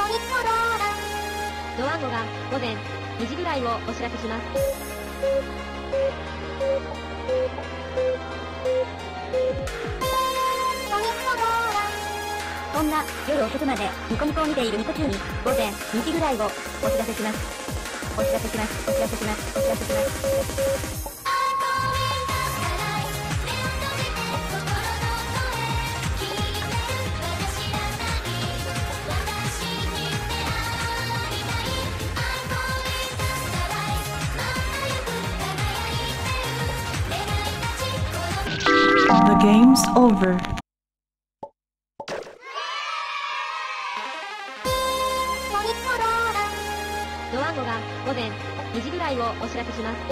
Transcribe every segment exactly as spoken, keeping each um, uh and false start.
ドワンゴが午前にじぐらいをお知らせします。そんな夜遅くまでニコニコを見ているニコ中に午前にじぐらいをお知らせします。お知らせします。お知らせします。お知らせします。 The game's over. ドワンゴが午前にじぐらいをお知らせします。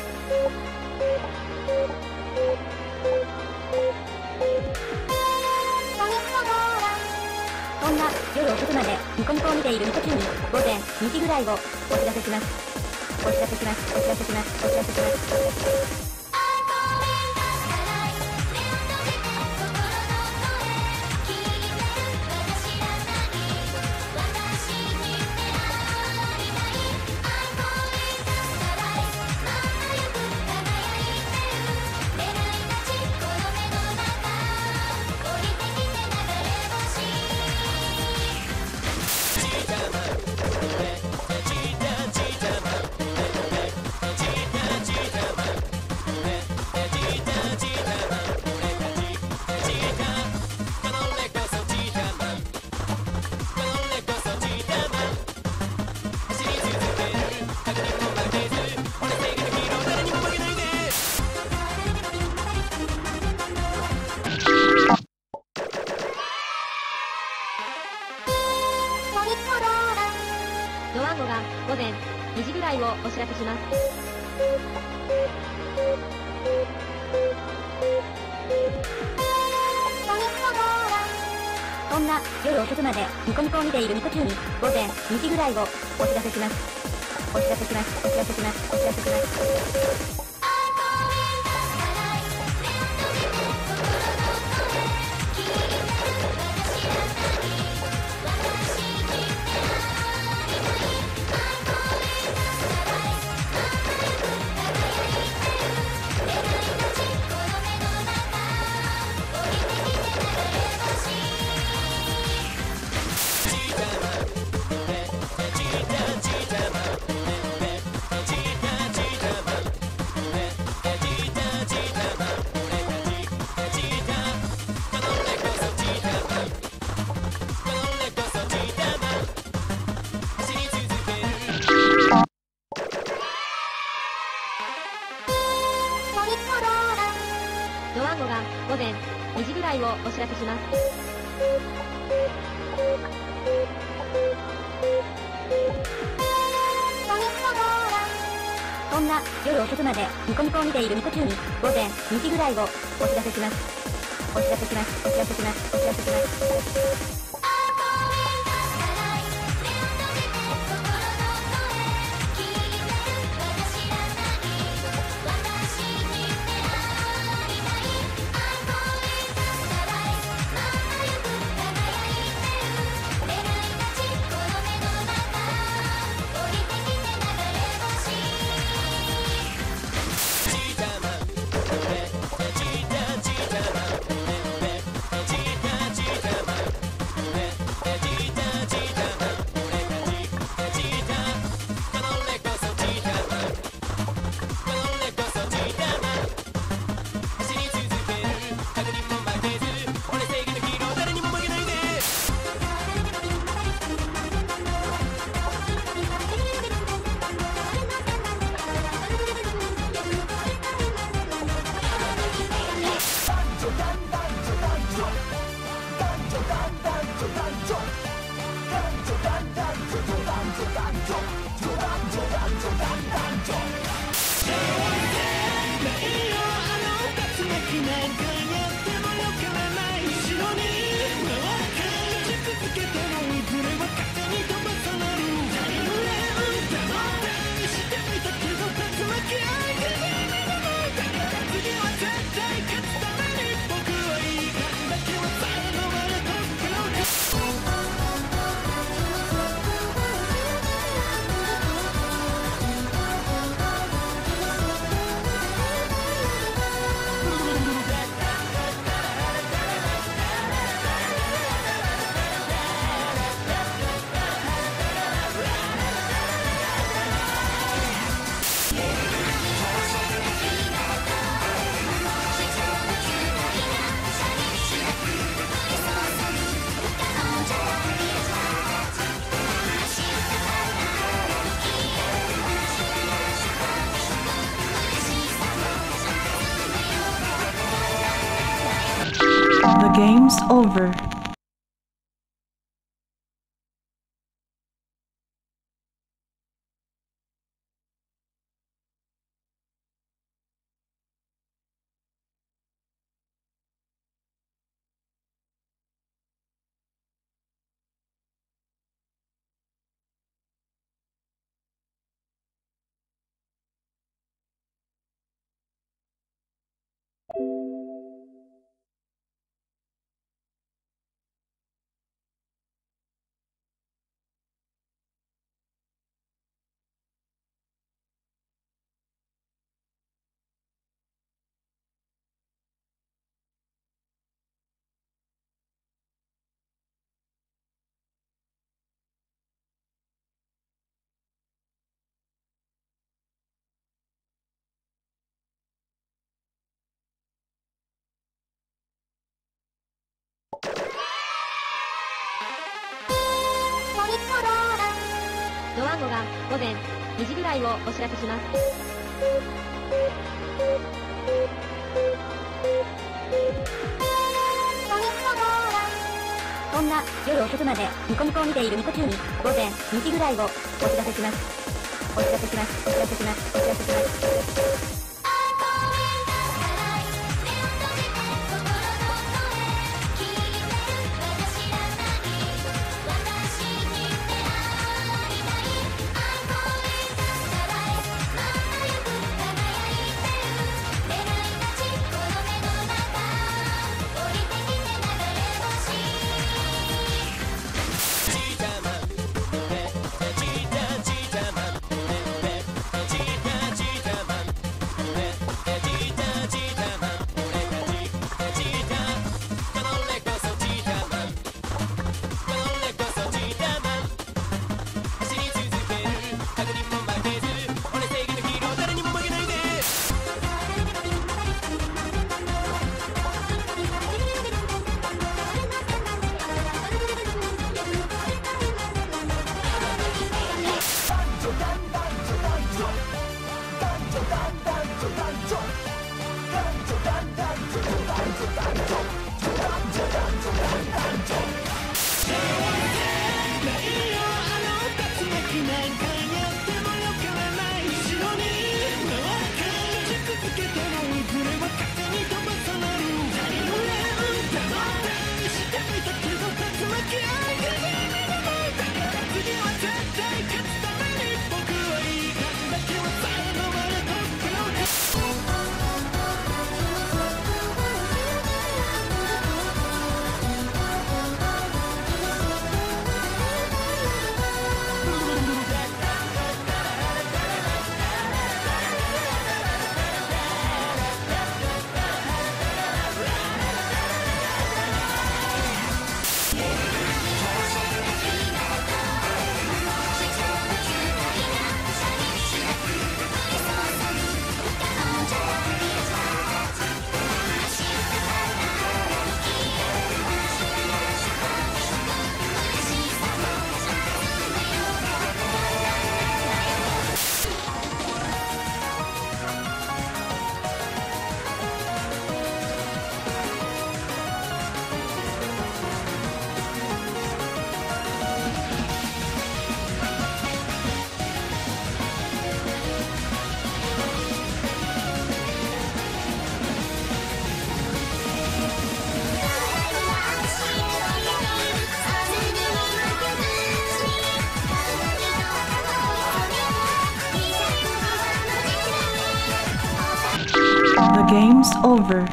そんな夜遅くまでニコニコを見ているニコ中に午前にじぐらいをお知らせします。お知らせします。お知らせします。お知らせします。ドワンゴが午前にじぐらいをお知らせします。そんな夜遅くまでニコニコを見ているニコ中に午前にじぐらいをお知らせします。お知らせします。お知らせします。お知らせします。ドワンゴが午前にじぐらいをお知らせします。そんな夜遅くまでニコニコを見ているニコ中に午前にじぐらいをお知らせします。お知らせします。お知らせします。お知らせします。 game's over. ドワンゴが午前にじぐらいをお知らせします。そんな夜遅くまでニコニコを見ているニコ中に午前にじぐらいをお知らせします。お知らせします。お知らせします。お知らせします。The game's over.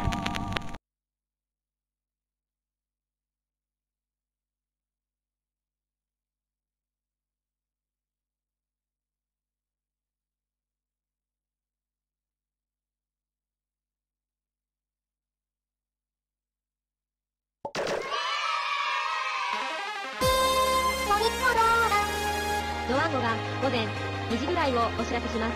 ドワンゴが午前にじぐらいをお知らせします。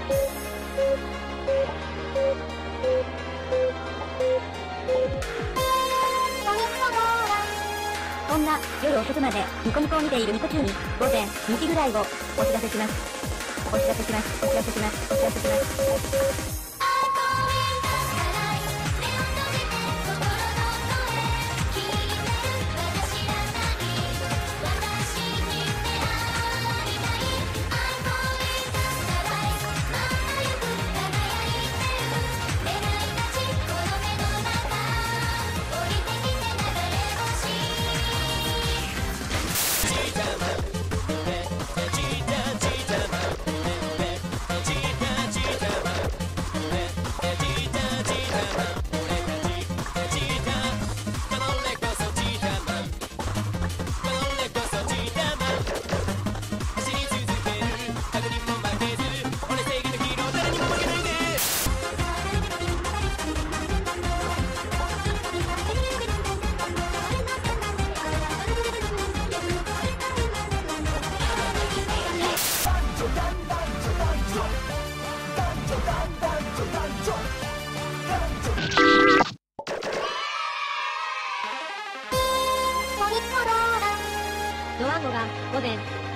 そんな夜遅くまでニコニコを見ているニコ中に午前にじぐらいをお知らせします。お知らせします。お知らせします。お知らせします。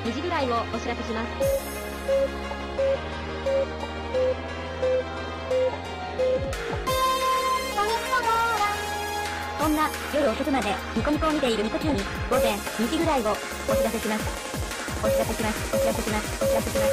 にじぐらいをお知らせします。そんな夜遅くまでニコニコを見ているニコ中にごぜんにじぐらいをお知らせします。お知らせします。お知らせします。お知らせします。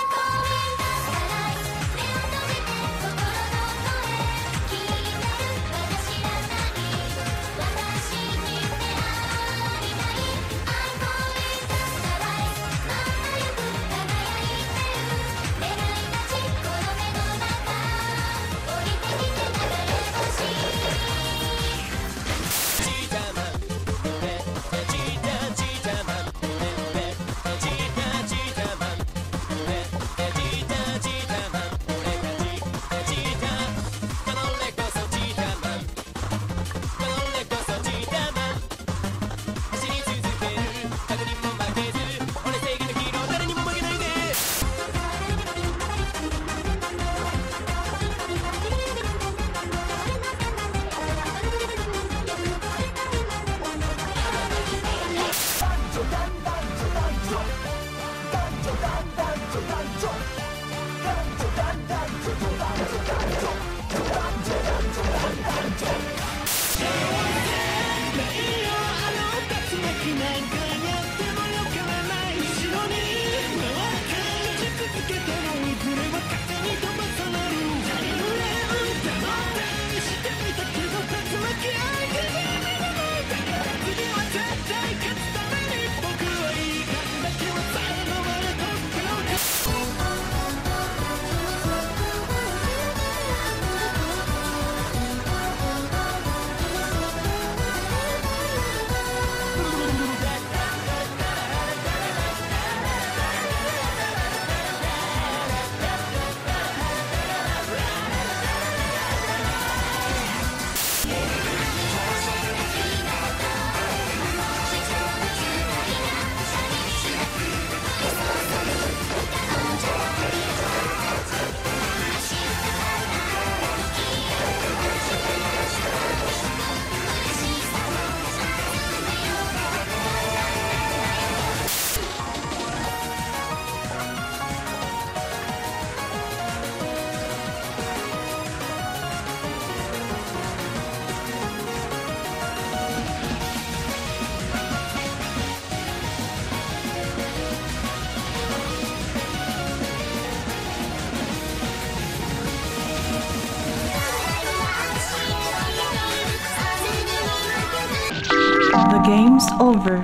The game's over.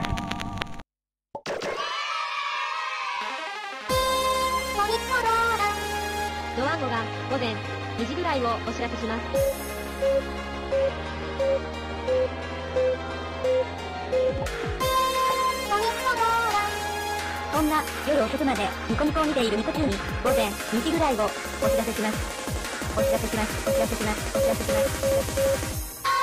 ドワンゴがごぜんにじぐらいをお知らせします。そんな夜遅くまでニコニコを見ているニコ中にごぜんにじぐらいをお知らせします。お知らせします。お知らせします。お知らせします。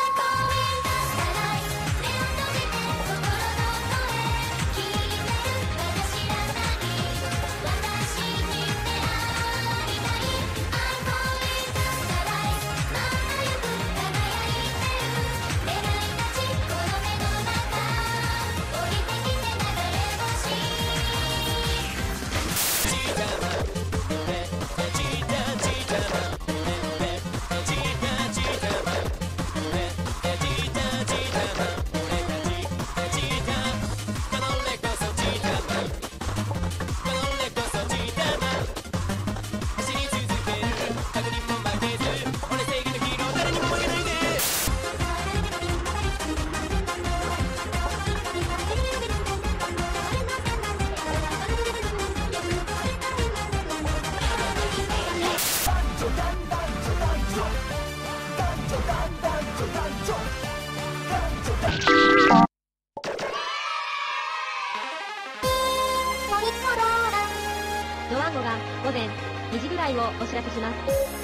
ドワンゴがごぜんにじぐらいをお知らせします。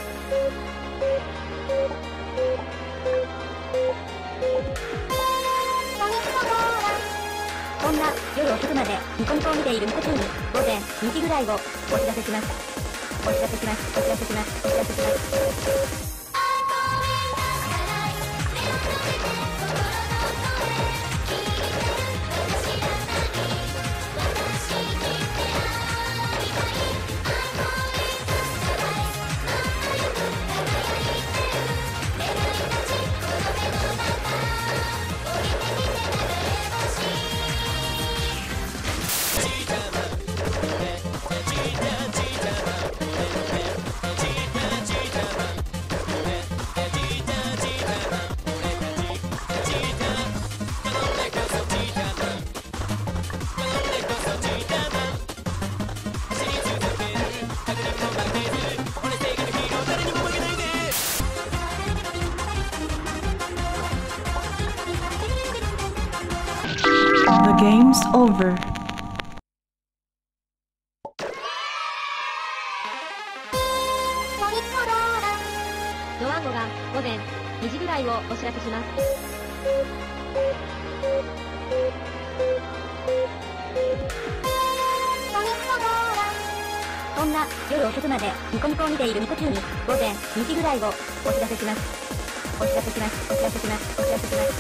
そんな夜遅くまでニコニコを見ているニコ中にごぜんにじぐらいをお知らせします。お知らせします。お知らせします。お知らせします。 game's over. ドワンゴが午前にじぐらいをお知らせします。そんな夜遅くまでニコニコを見ているニコ中に午前にじぐらいをお知らせします。お知らせします。お知らせします。お知らせします。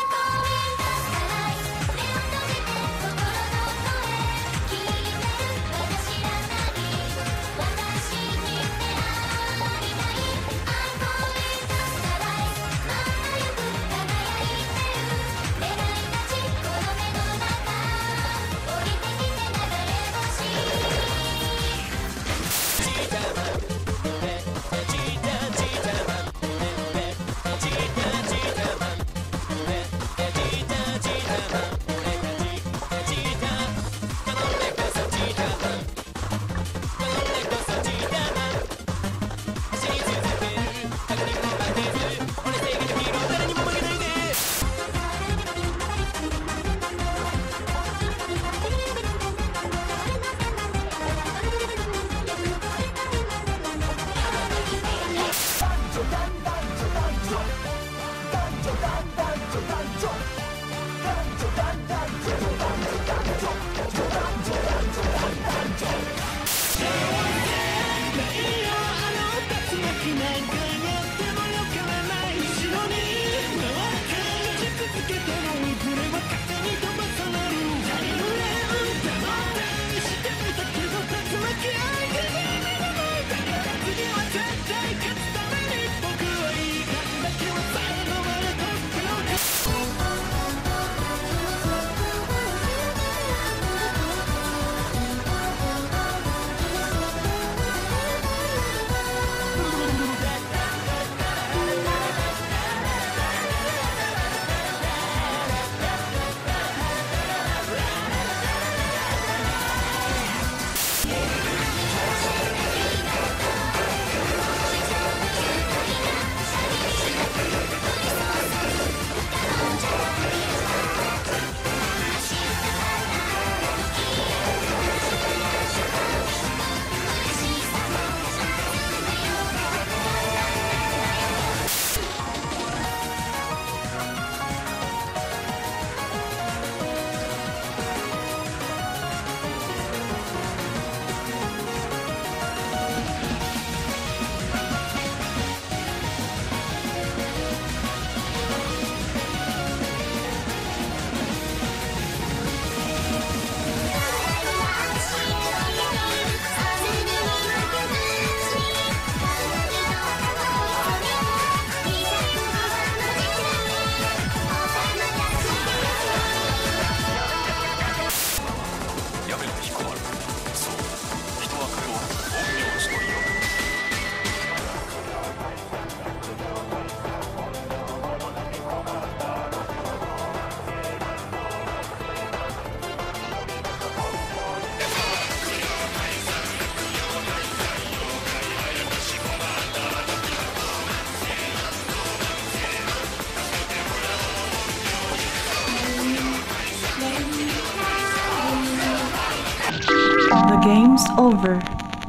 The game's over.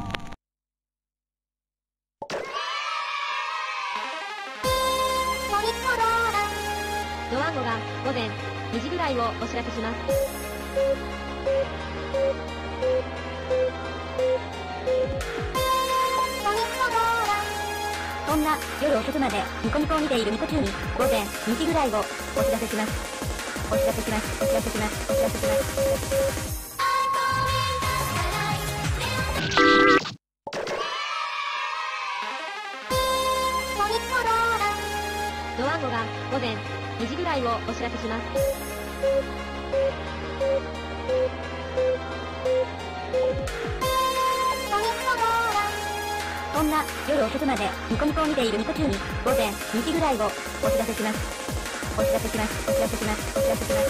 ドワンゴが午前にじぐらいをお知らせします。そんな夜遅くまでニコニコを見ているニコ中に午前にじぐらいをお知らせします。お知らせします。お知らせします。お知らせします。ドワンゴが午前にじぐらいをお知らせします。そんな夜遅くまでニコニコを見ているニコ中に午前にじぐらいをお知らせします。お知らせします。お知らせします。お知らせします。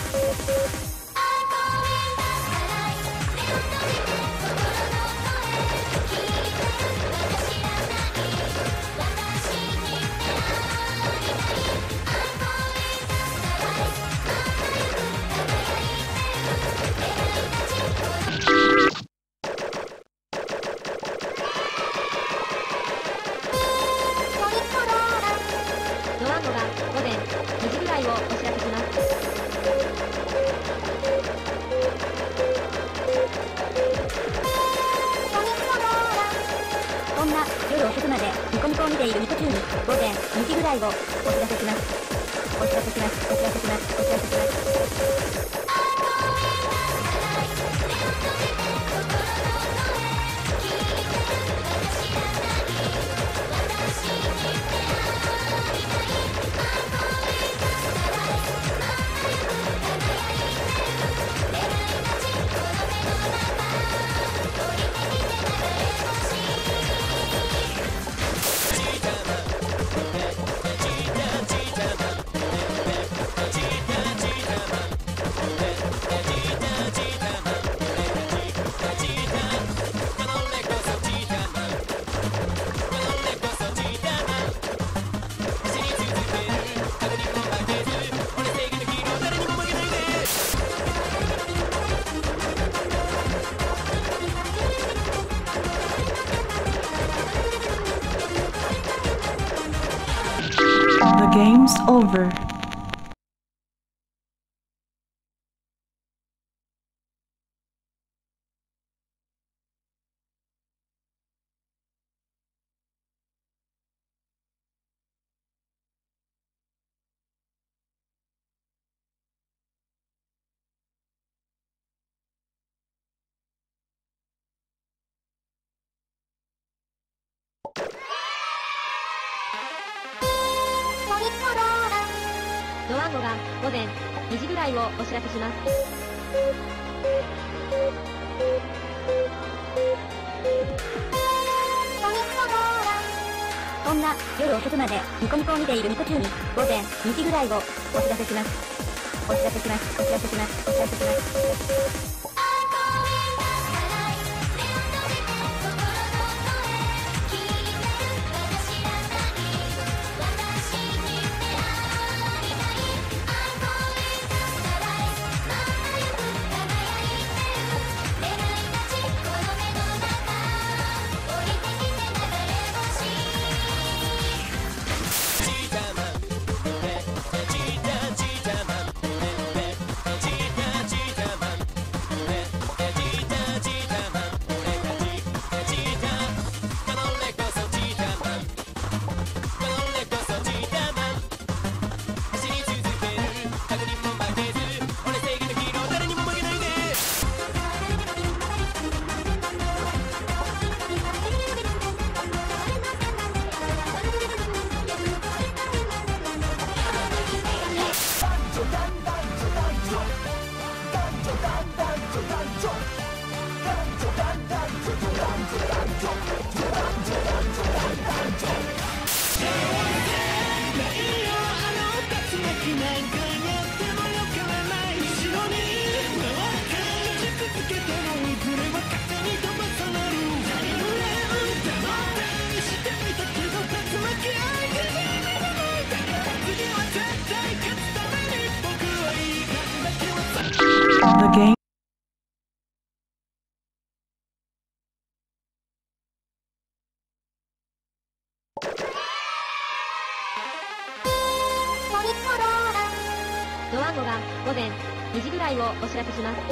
午前にじぐらいをお知らせします。お知らせします。お知らせします。お知らせします。 The game's over. ドワンゴが午前にじぐらいをお知らせします。そんな夜遅くまでニコニコを見ているニコ中に午前にじぐらいをお知らせします。お知らせします。お知らせします。お知らせします。The game.ドワンゴが午前にじぐらいをお知らせします。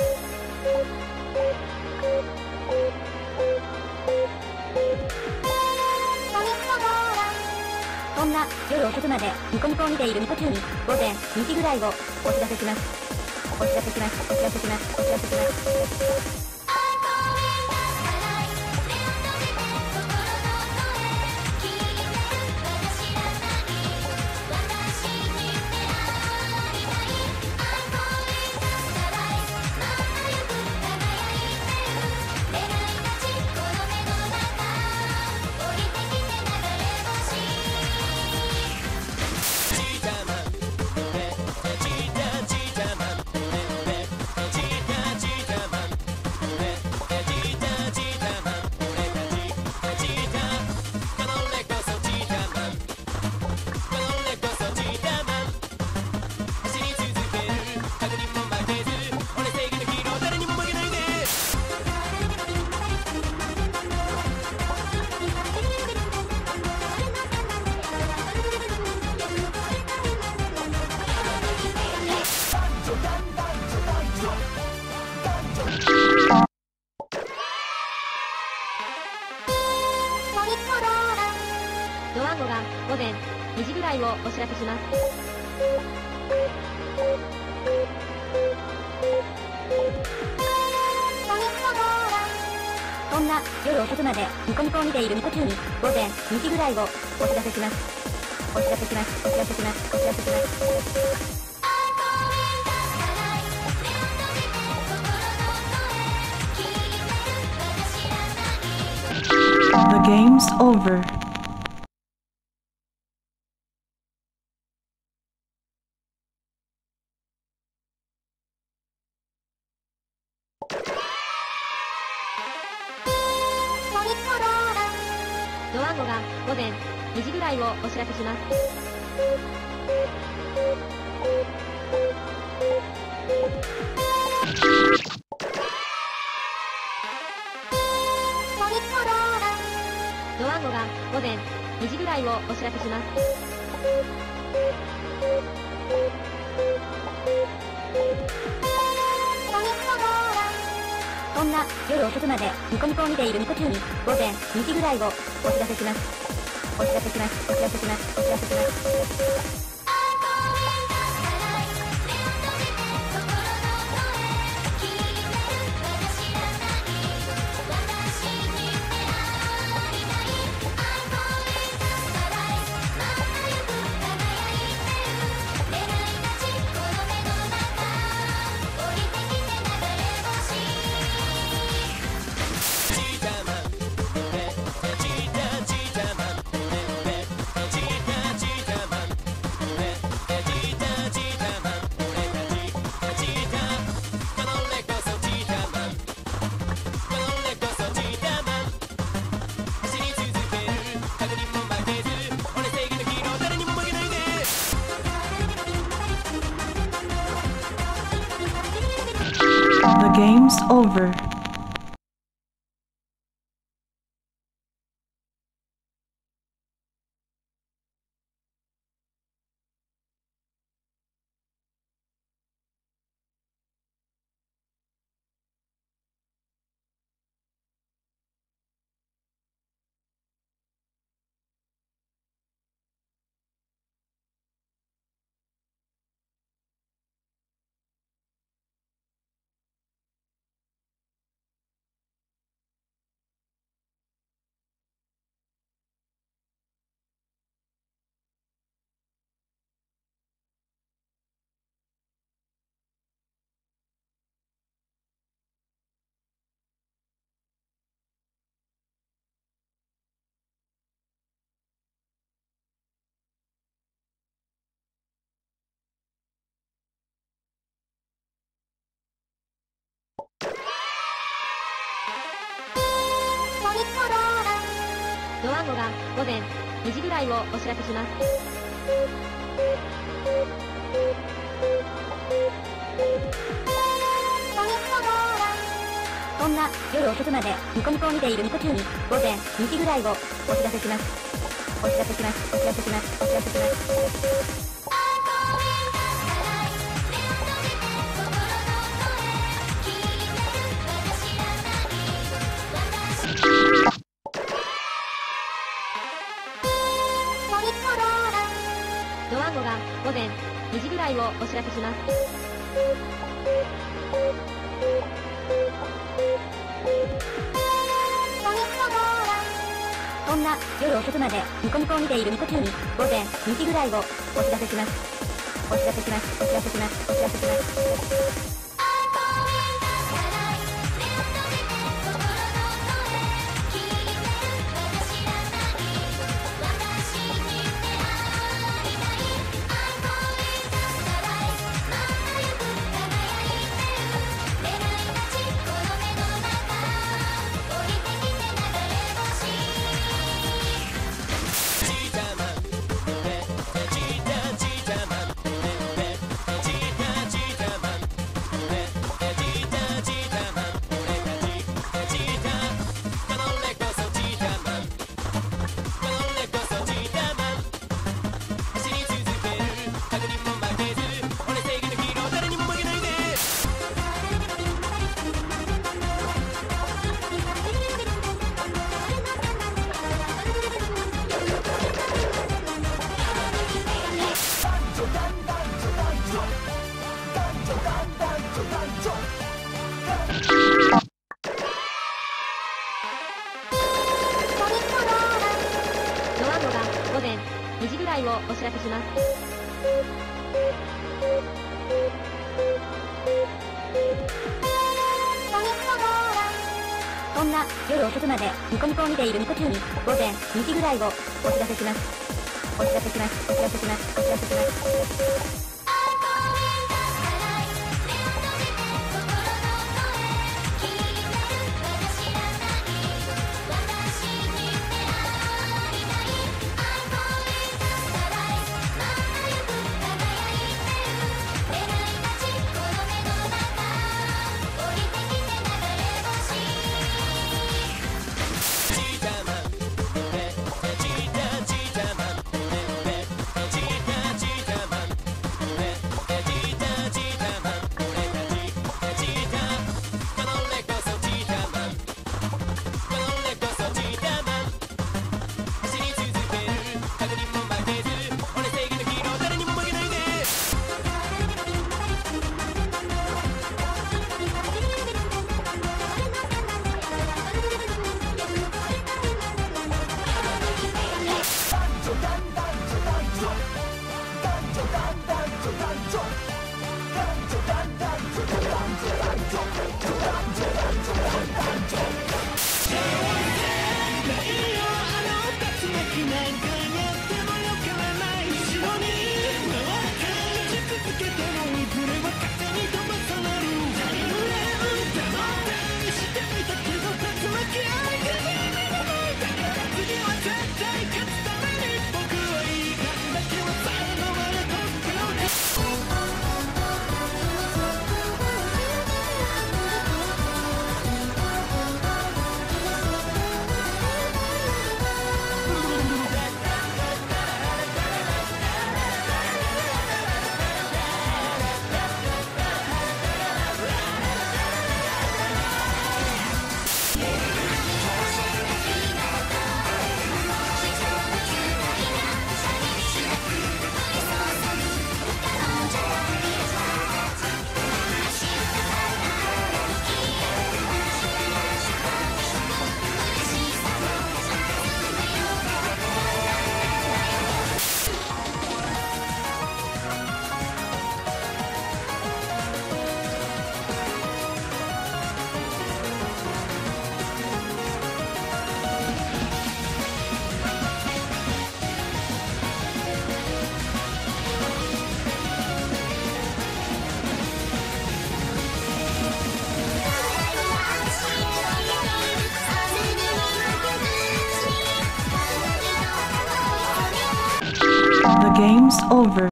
そんな夜遅くまでニコニコを見ているニコ中に午前にじぐらいをお知らせします。お知らせします。お知らせします。お知らせします。 午前にじぐらいをお知らせします。そんな夜遅くまでニコニコを見ているニコ中に午前にじぐらいをお知らせします。お知らせします。お知らせします。お知らせします。 The game's over. ドワンゴが午前にじぐらいをお知らせします。ドワンゴが午前にじぐらいをお知らせします。そんな夜遅くまでニコニコを見ているニコ中に午前にじぐらいをお知らせします。お知らせします。お知らせします。お知らせします。 The game's over. ドワンゴが午前にじぐらいをお知らせします。そんな夜遅くまでニコニコを見ているニコ中に午前にじぐらいをお知らせします。お知らせします。お知らせします。お知らせします。ドワンゴが午前にじぐらいをお知らせします。そんな夜遅くまでニコニコを見ているニコ中に午前にじぐらいをお知らせします。お知らせします。お知らせします。お知らせします。 ドワンゴが午前にじぐらいをお知らせします。そんな夜遅くまでニコニコを見ているニコ中に午前にじぐらいをお知らせします。お知らせします。お知らせします。お知らせします。 The game's over.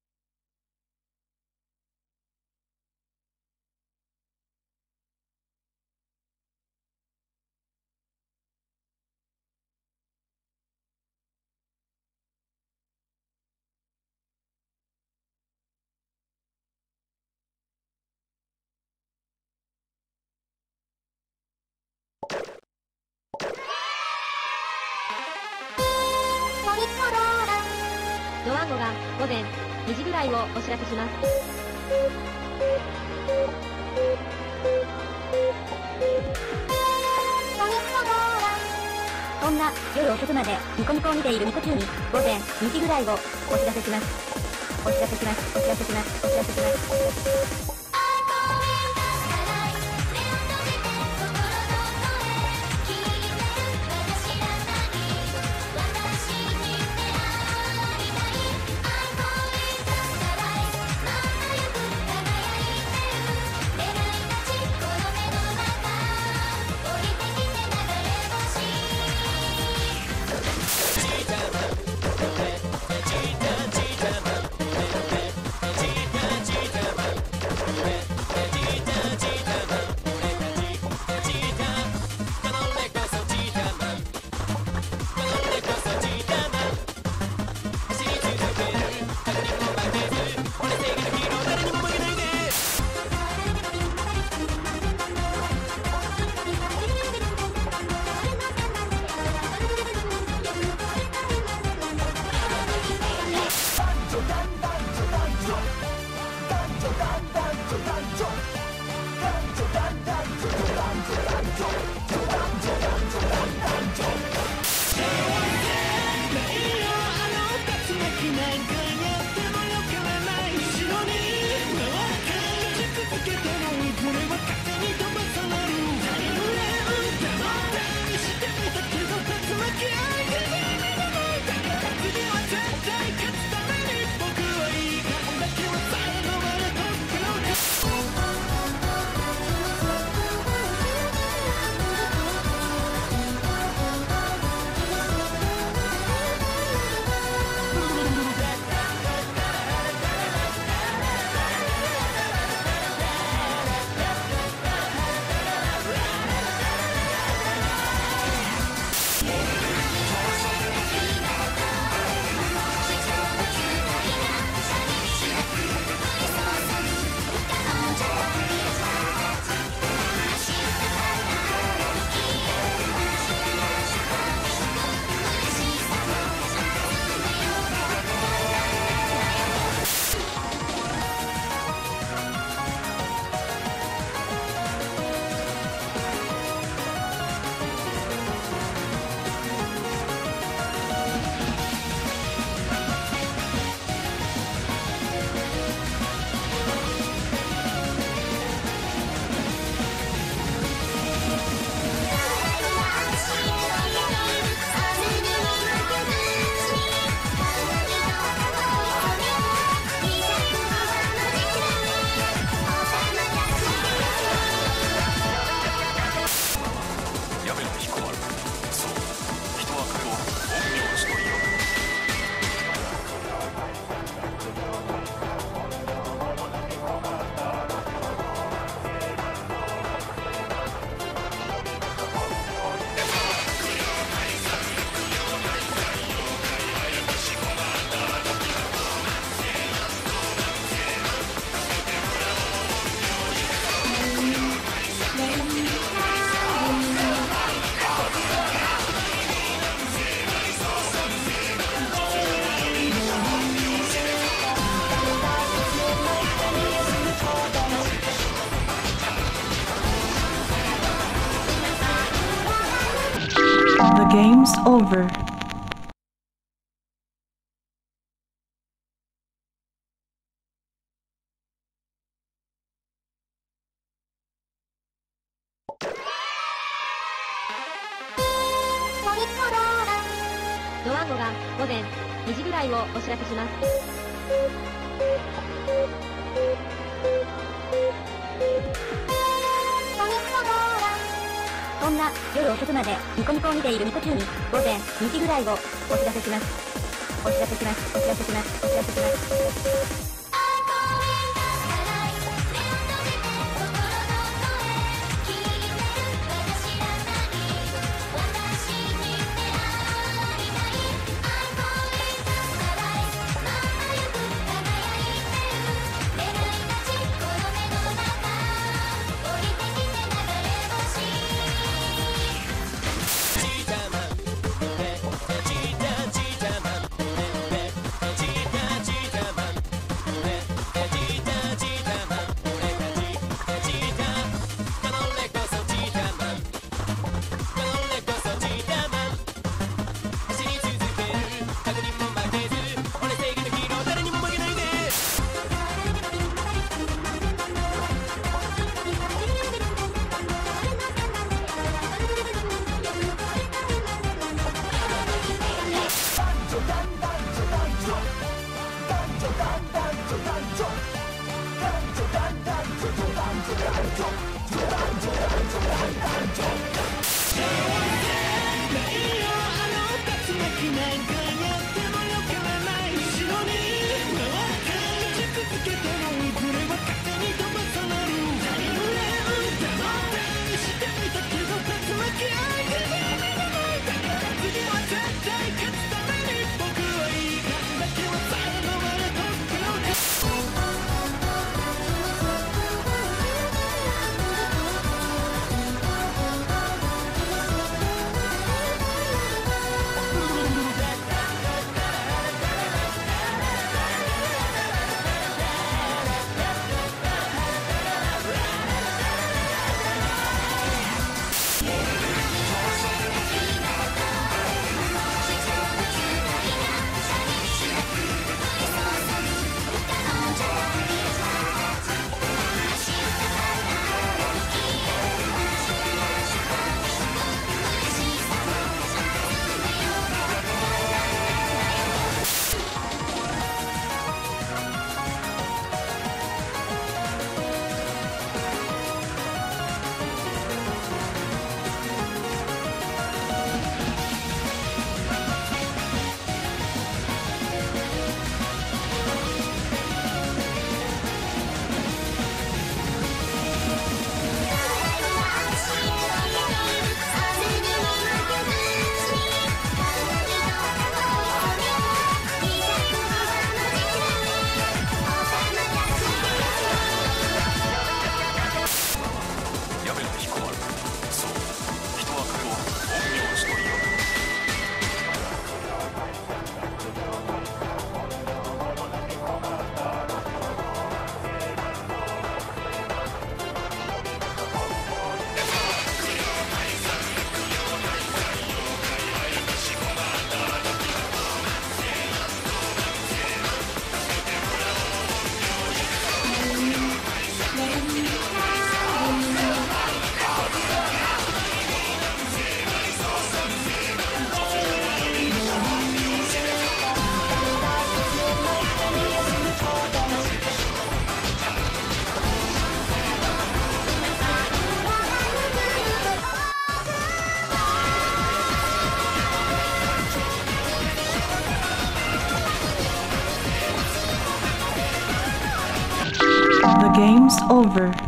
ドワンゴが午前にじぐらいをお知らせします。そんな夜遅くまでニコニコを見ているニコ中に午前にじぐらいをお知らせします。お知らせします。お知らせします。お知らせします。 The game's over. 「ドワンゴが午前にじぐらいをお知らせします」そんな夜遅くまでニコニコを見ているニコ中に午前にじぐらいをお知らせします。お知らせします。お知らせします。お知らせします。 The game's over.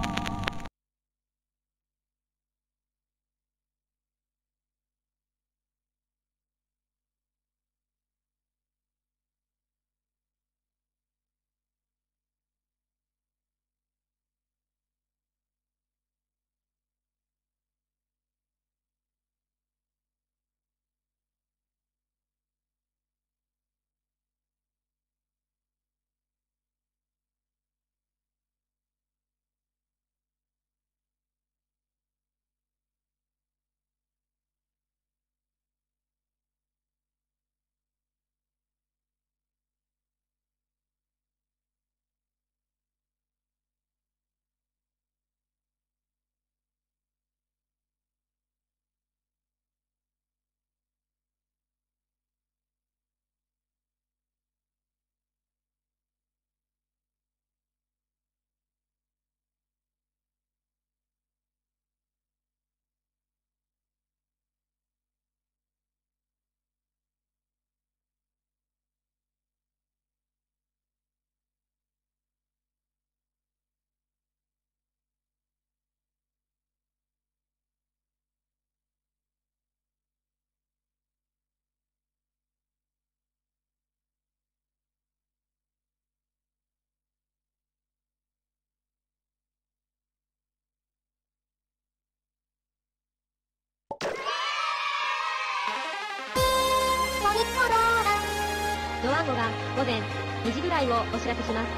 ドワンゴが午前にじぐらいをお知らせします。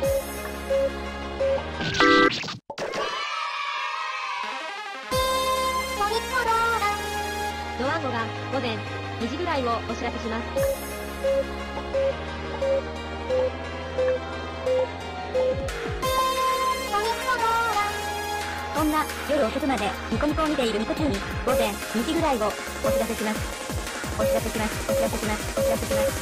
ドワンゴが午前にじぐらいをお知らせします。そんな夜遅くまでニコニコを見ているニコ中に午前にじぐらいをお知らせします。お知らせします。お知らせします。お知らせします。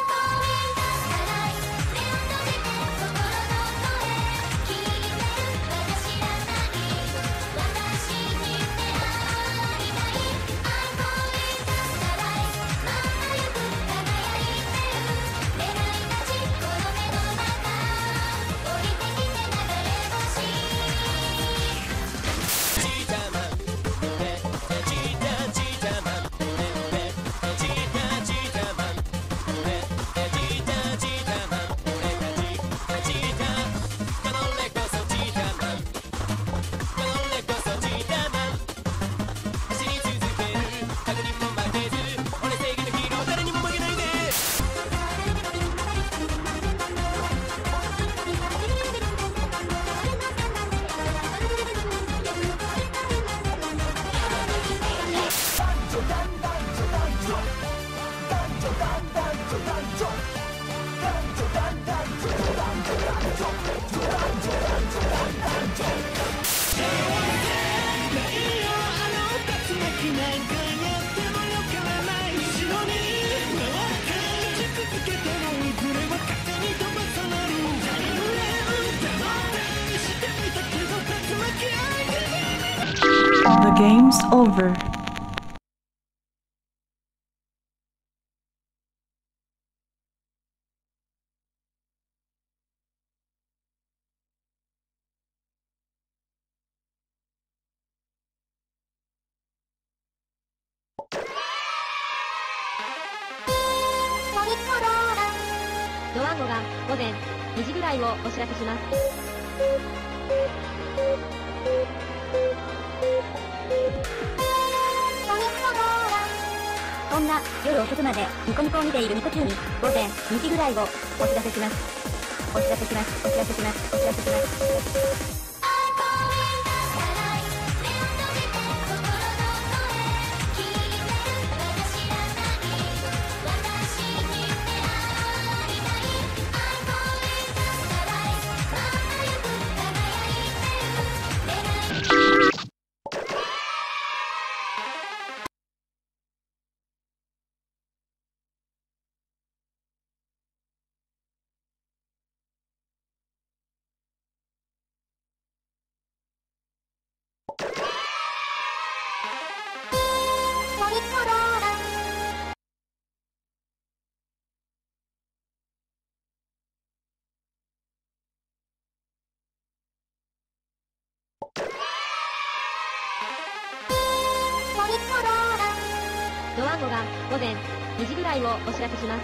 The game's over. ドワンゴが午前にじぐらいをお知らせします。そんな夜遅くまでニコニコを見ているニコ中に午前にじぐらいをお知らせします。お知らせします。お知らせします。お知らせします。ドワンゴが午前にじぐらいをお知らせします。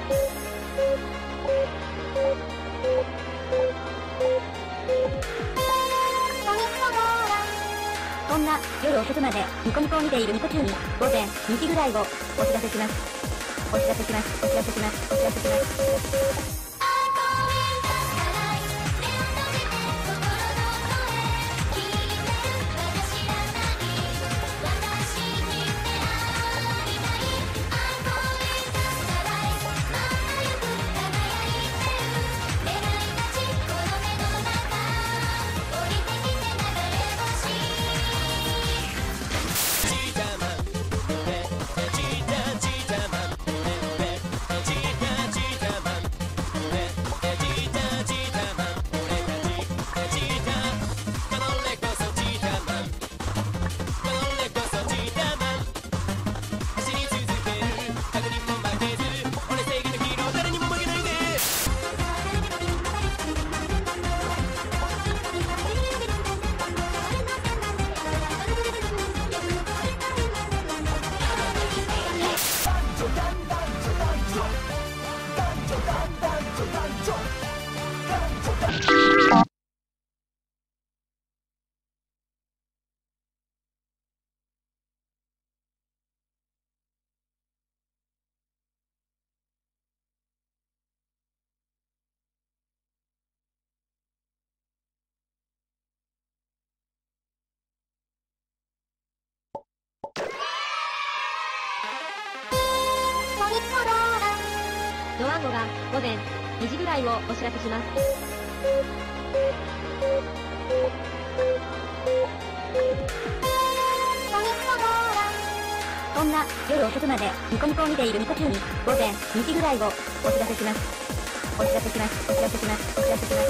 そんな夜遅くまでニコニコを見ているニコ中に午前にじぐらいをお知らせします。お知らせします。お知らせします。お知らせします。 ドワンゴが午前にじぐらいをお知らせします。そんな夜遅くまでニコニコを見ているニコ中に午前にじぐらいをお知らせします。お知らせします。お知らせします。お知らせします。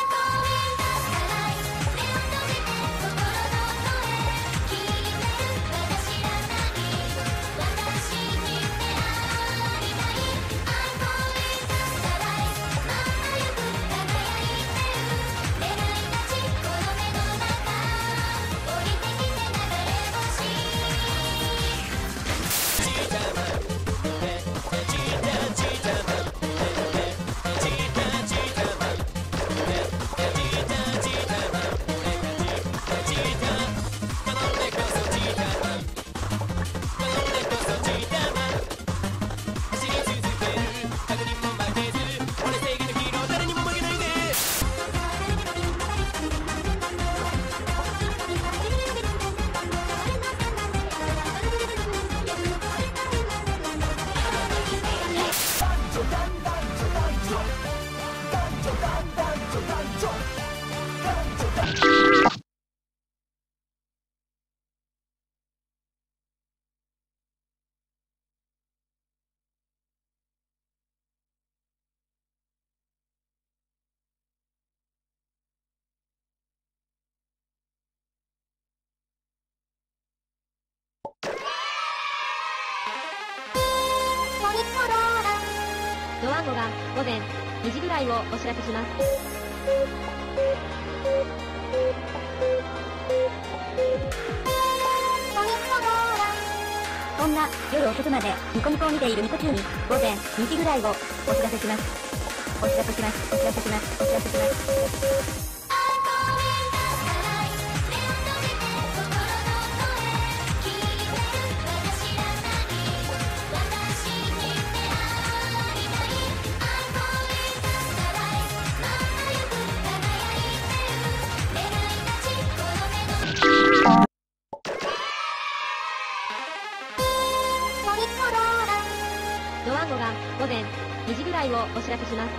ドワンゴが午前にじぐらいをお知らせします。そんな夜遅くまでニコニコを見ているニコ中に午前にじぐらいをお知らせします。お知らせします。お知らせします。お知らせします。ドワンゴが午前にじぐらいをお知らせします。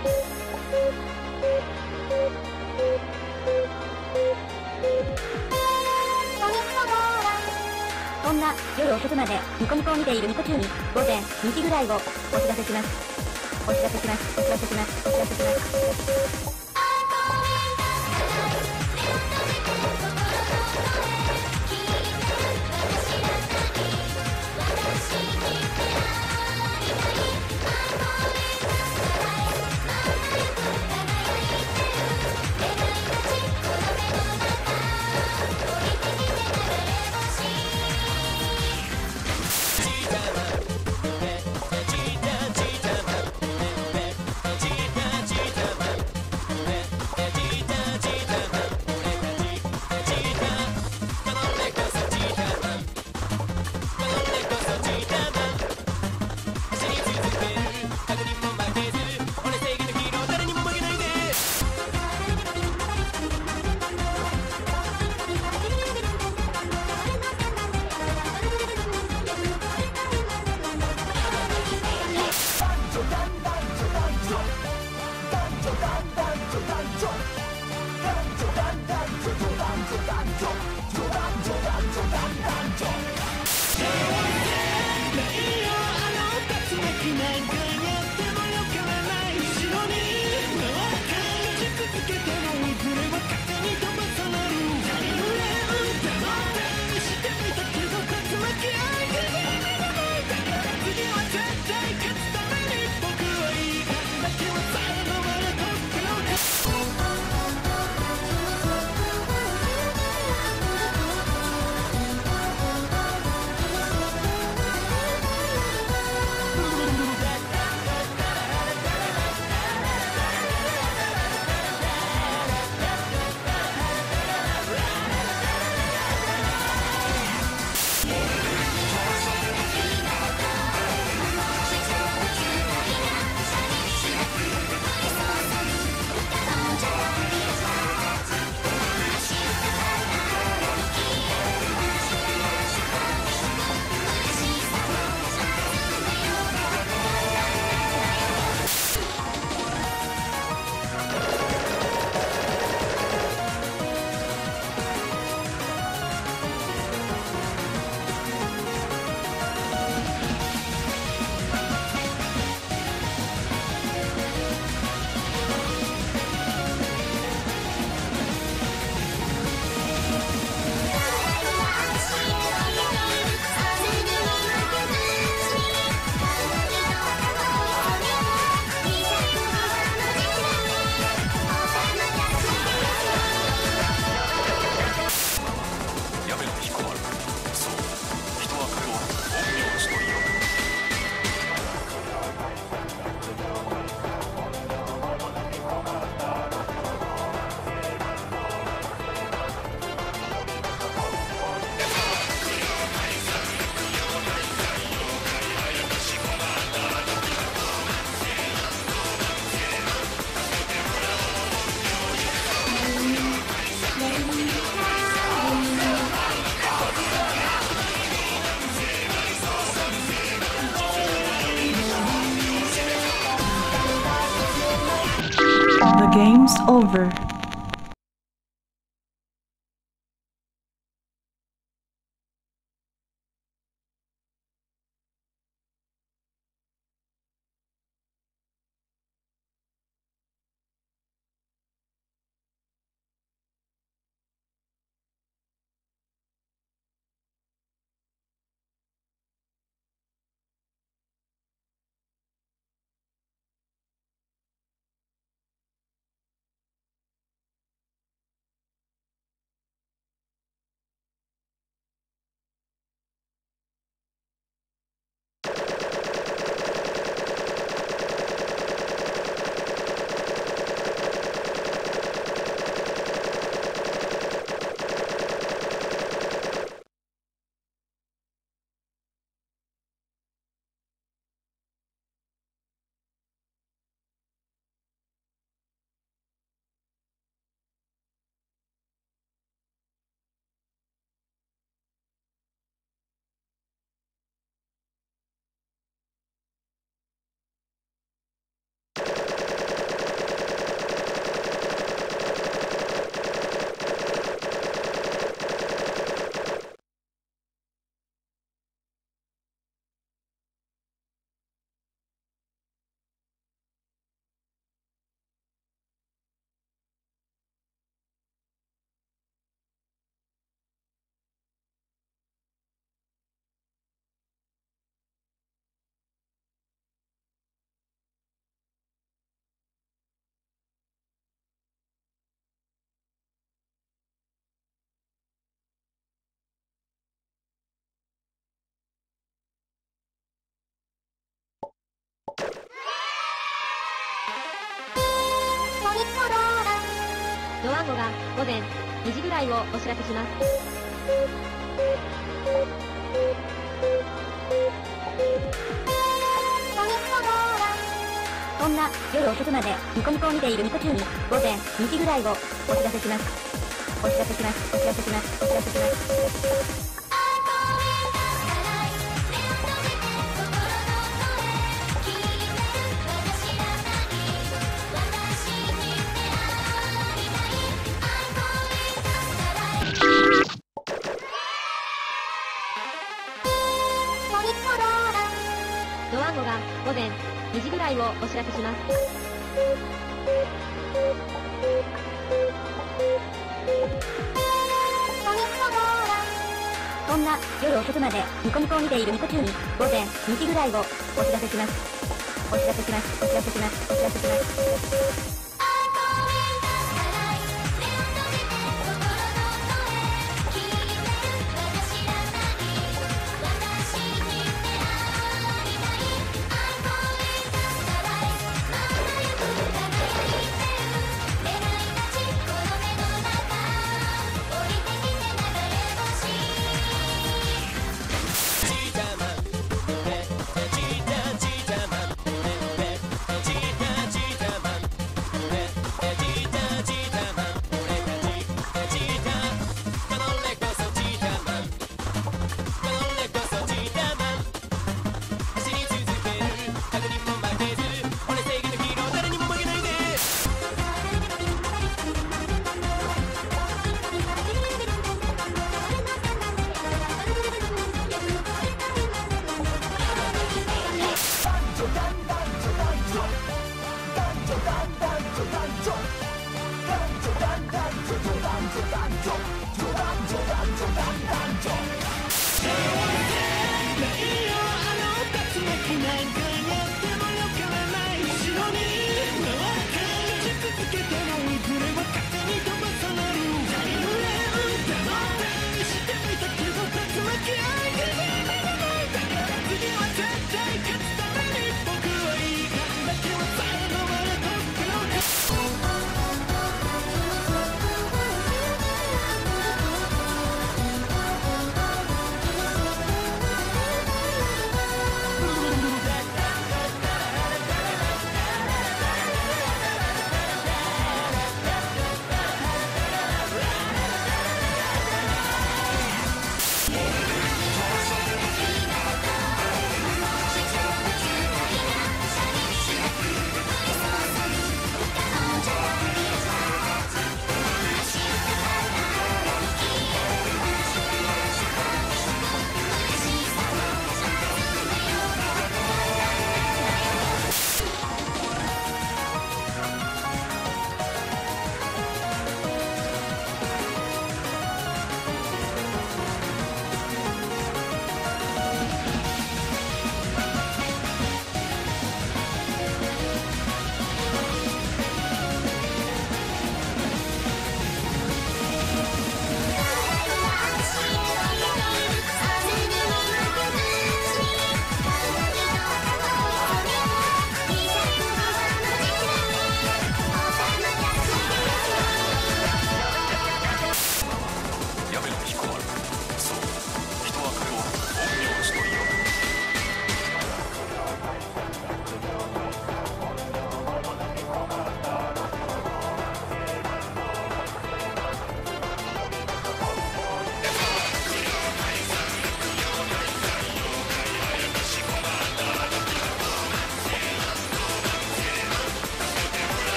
そんな夜遅くまでニコニコを見ているニコ中に午前にじぐらいをお知らせします。お知らせします。お知らせします。お知らせします。 game's over. ドワンゴが午前にじぐらいをお知らせします。そんな夜遅くまでニコニコを見ているニコ中に午前にじぐらいをお知らせします。お知らせします。お知らせします。お知らせします。ドワンゴが午前にじぐらいをお知らせします。そんな夜遅くまでニコニコを見ているニコ中に午前にじぐらいをお知らせします。お知らせします。お知らせします。お知らせします。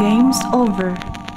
game's over.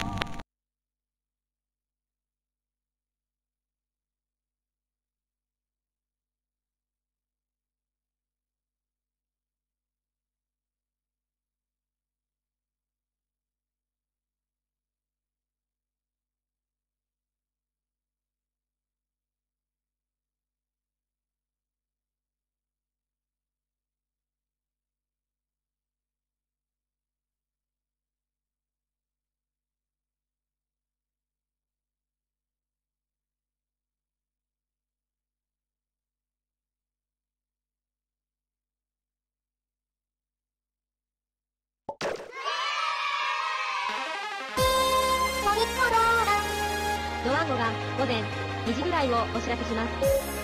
ドワンゴが午前にじぐらいをお知らせします。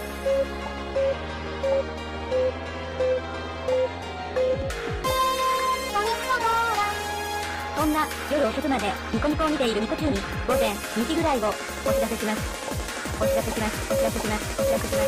そんな夜遅くまでニコニコを見ているニコ中に午前にじぐらいをお知らせします。お知らせします。お知らせします。お知らせします。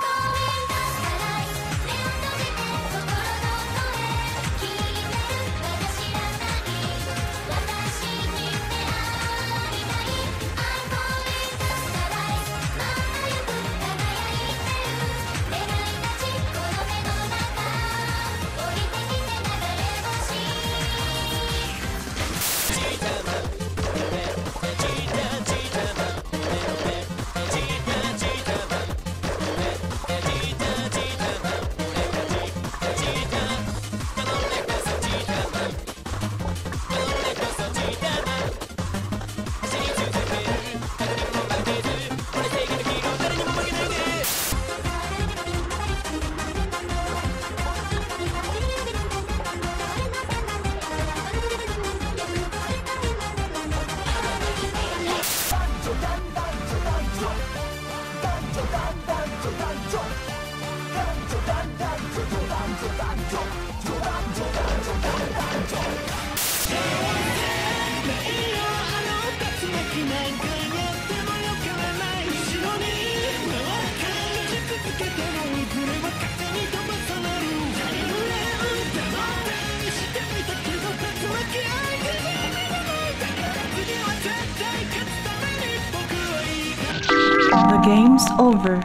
The game's over.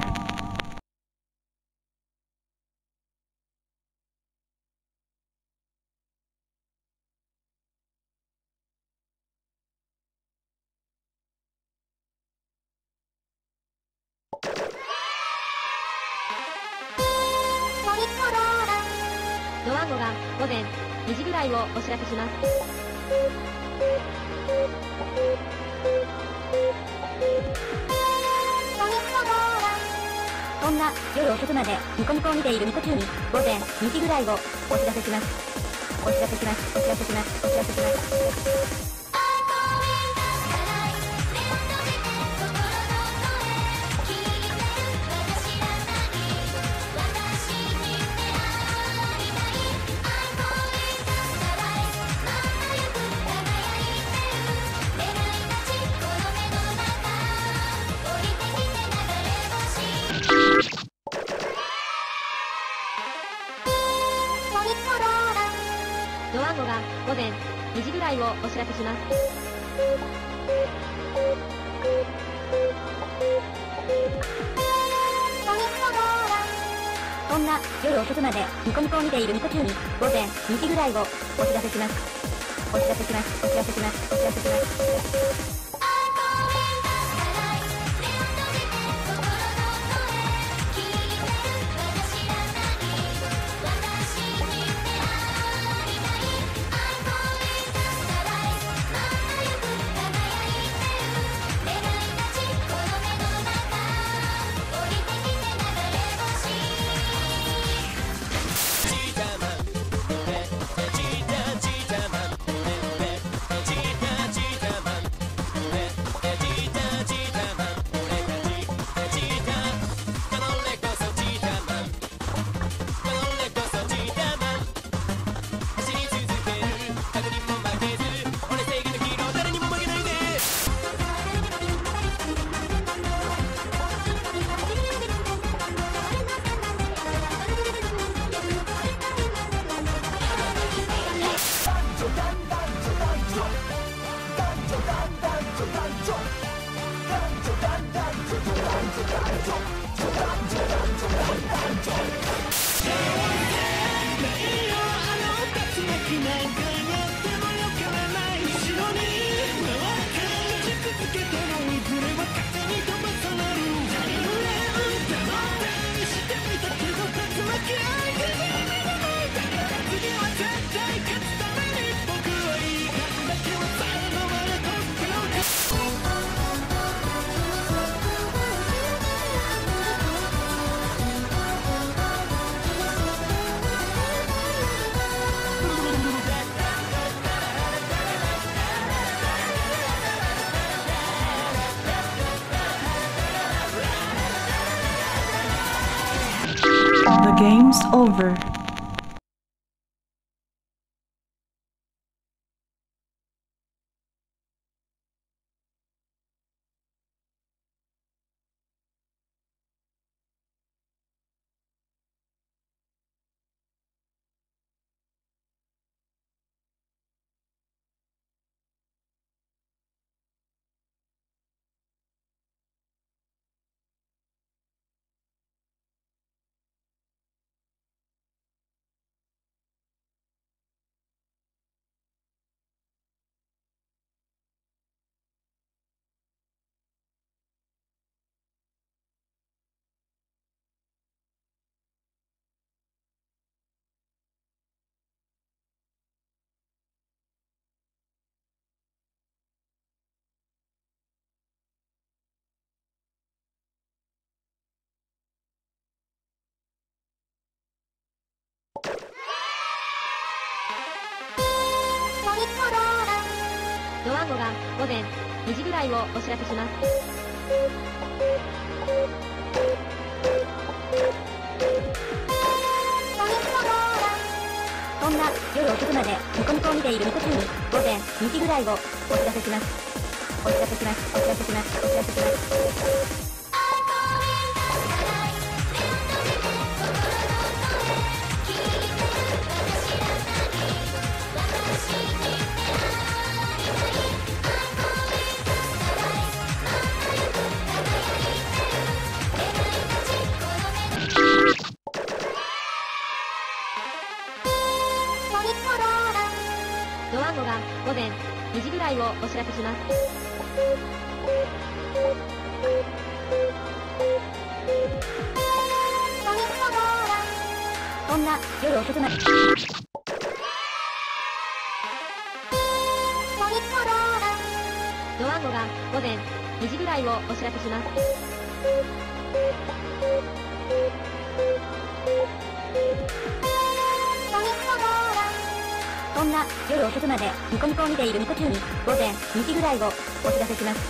ドワンゴが午前にじぐらいをお知らせします。そんな夜遅くまでニコニコを見ているニコ中に午前にじぐらいをお知らせします。お知らせします。お知らせします。お知らせします。ドワンゴが午前にじぐらいをお知らせします。そんな夜遅くまでニコニコを見ているニコ中に午前にじぐらいをお知らせします。お知らせします。お知らせします。お知らせします。 The game's over. ドワンゴが午前にじぐらいをお知らせします。そんな夜遅くまでニコニコを見ているニコチューに午前にじぐらいをお知らせします。お知らせします。お知らせします。お知らせします。ドワンゴが午前にじぐらいをお知らせします。そんな夜遅くまでドワンゴが午前にじぐらいをお知らせします。そんな夜遅くまでニコニコを見ているニコチューに午前にじぐらいをお知らせします。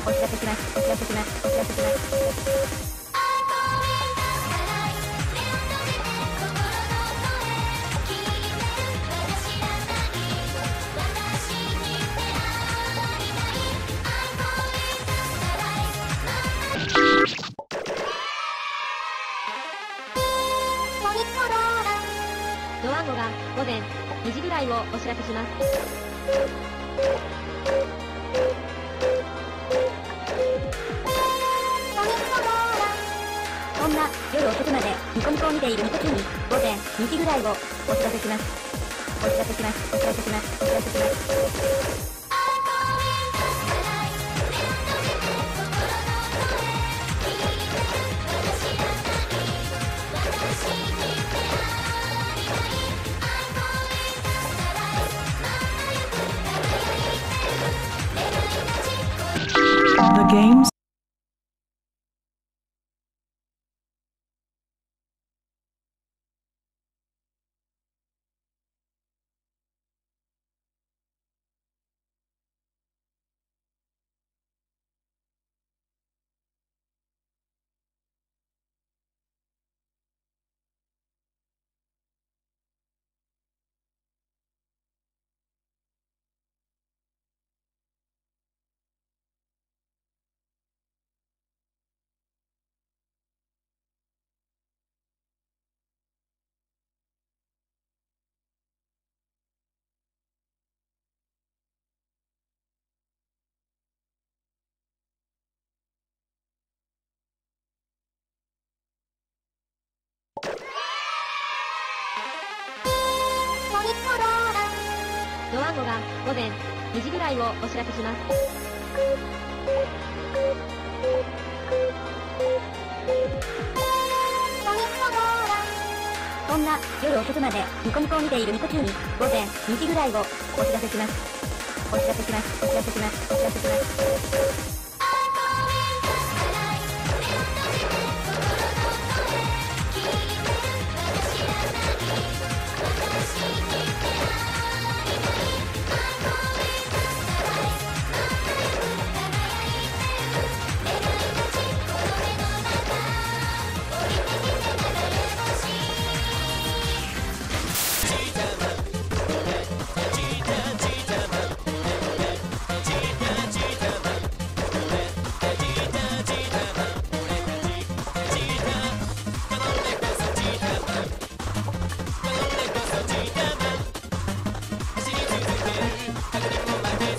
お知らせします。お知らせします。お知らせします。ドワンゴが午前にじぐらいをお知らせします。そんな夜遅くまでニコニコを見ているニコチューに午前にじぐらいをお知らせします。お知らせします。お知らせします。お知らせします。 The game's ドワンゴが午前にじぐらいをお知らせします。そんな夜遅くまでニコニコを見ているニコチューに午前にじぐらいをお知らせします。お知らせします。お知らせします。お知らせします。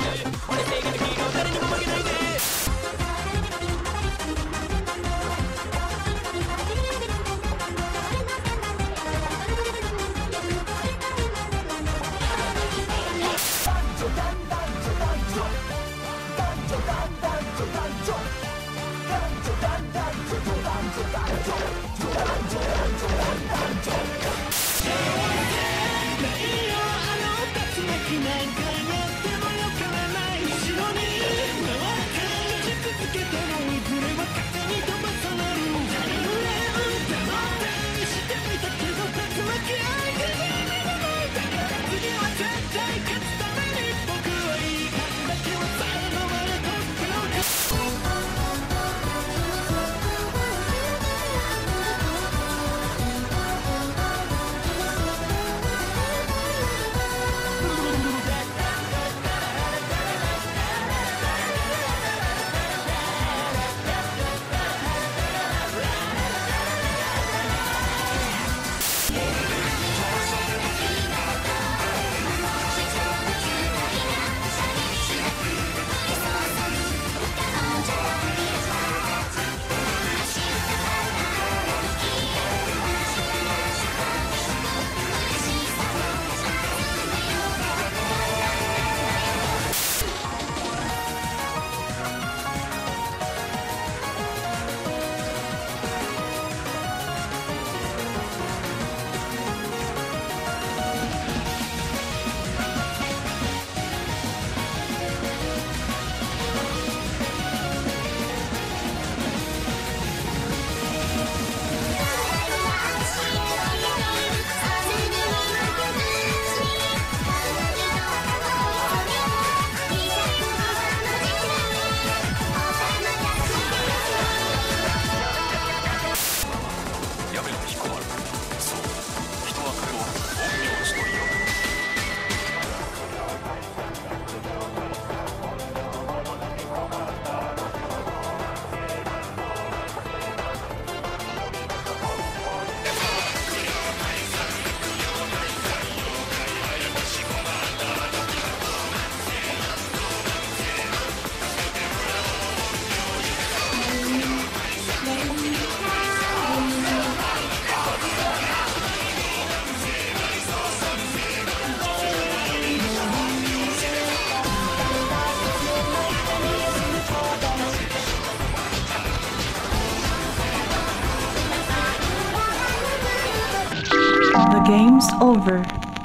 The game's over.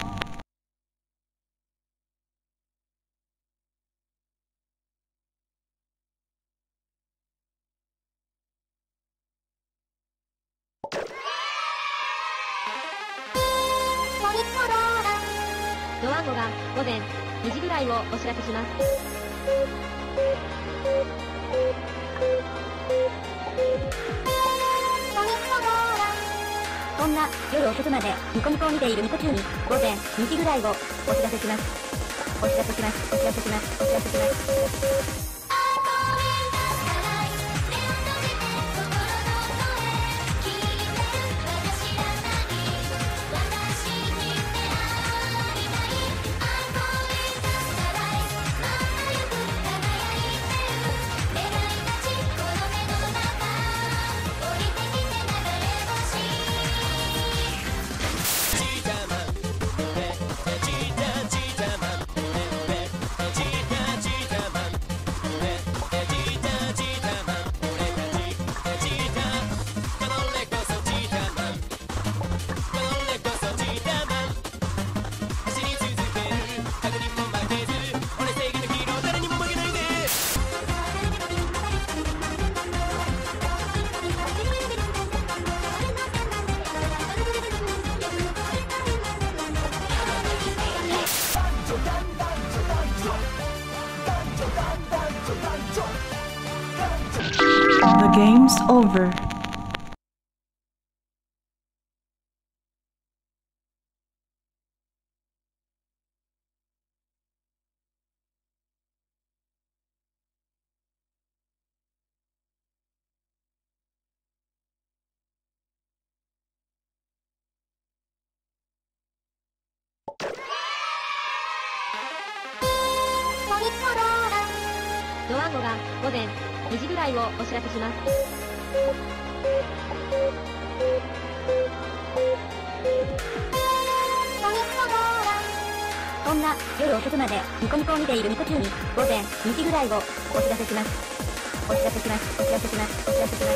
ドワンゴが午前にじぐらいをお知らせします。そんな夜遅くまでニコニコを見ているニコ中に午前にじぐらいをお知らせします。お知らせします。お知らせします。お知らせします。 The game's over. ドワンゴが午前にじぐらいをお知らせします。そんな夜遅くまでニコニコを見ているニコ中に午前にじぐらいをお知らせします。お知らせします。お知らせします。お知らせします。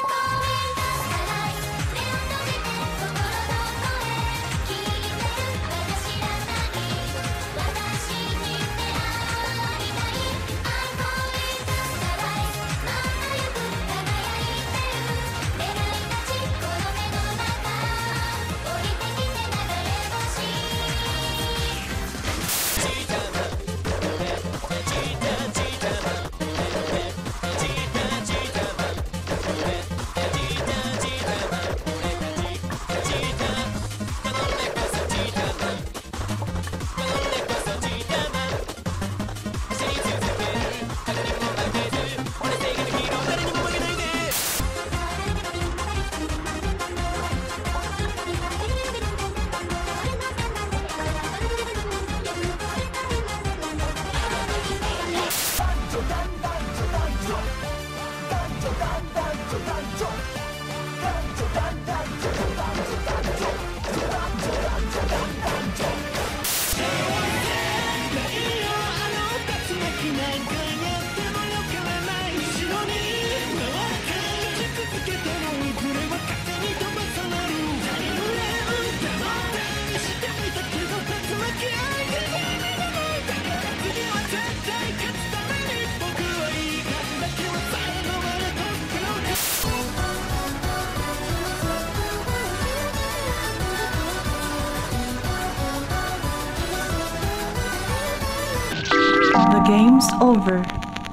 The game's over.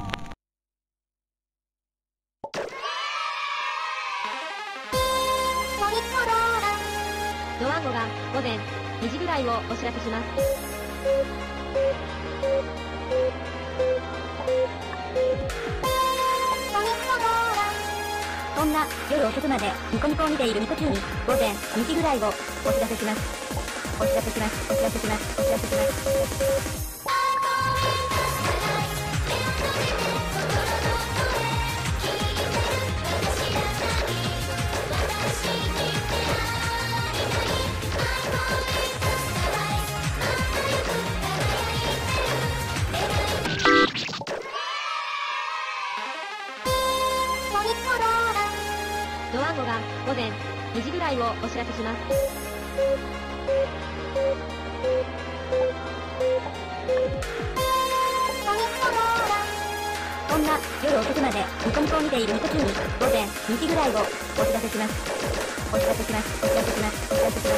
ドワンゴが午前にじぐらいをお知らせします。そんな夜遅くまでニコニコを見ているニコ中に午前にじぐらいをお知らせします。お知らせします。お知らせします。お知らせします。ドワンゴが午前にじぐらいをお知らせします。そんな夜遅くまでニコニコを見ているニコ中に午前にじぐらいをお知らせします。お知らせします。お知らせします。お知らせします。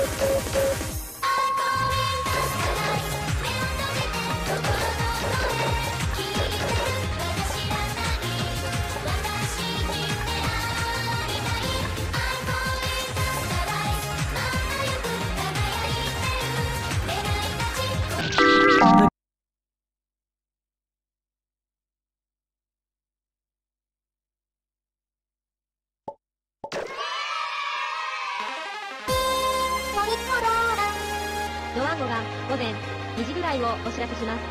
ドワンゴが午前にじぐらいをお知らせします。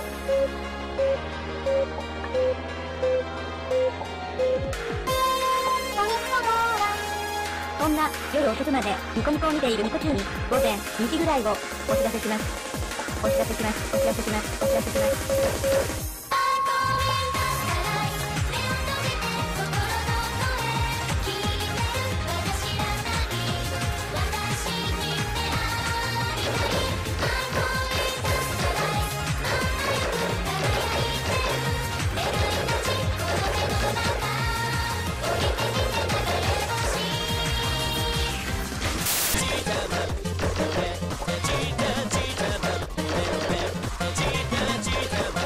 そんな夜遅くまでニコニコを見ているニコ中に午前にじぐらいをお知らせします。お知らせします。お知らせします。お知らせします。 チータマ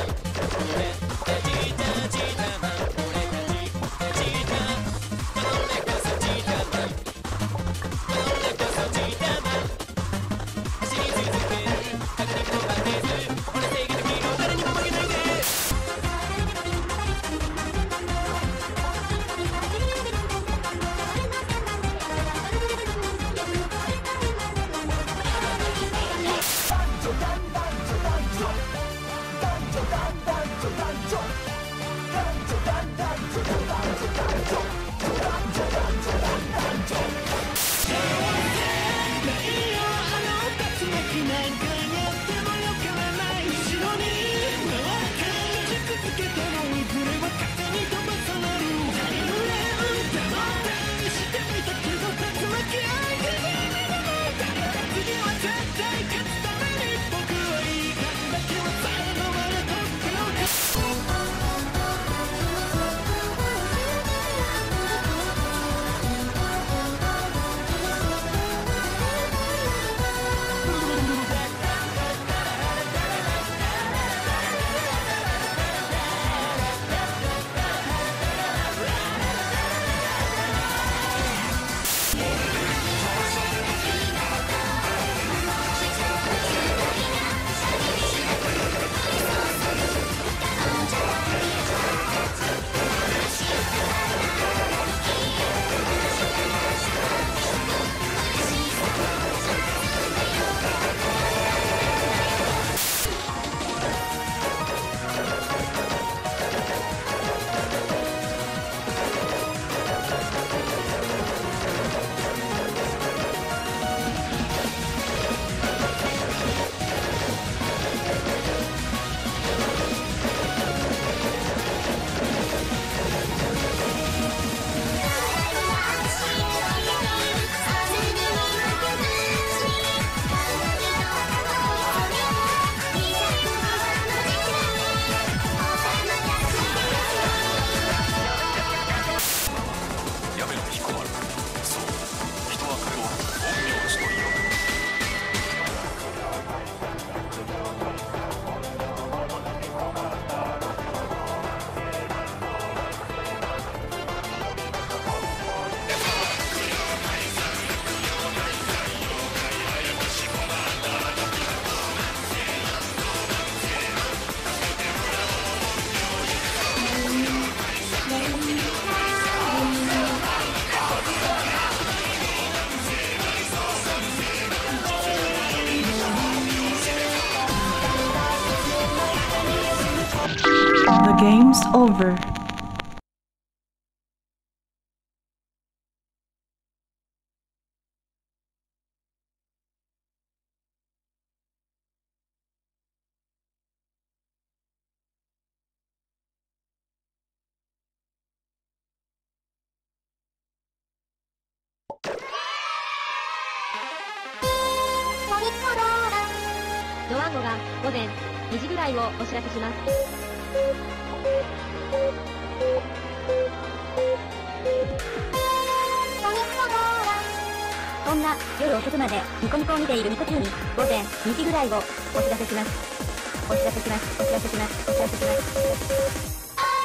The game's over. 「ドワンゴが午前にじぐらいをお知らせします。そんな夜遅くまでニコニコを見ているニコ中に午前にじぐらいをお知らせします。お知らせします。お知らせします。お知らせします。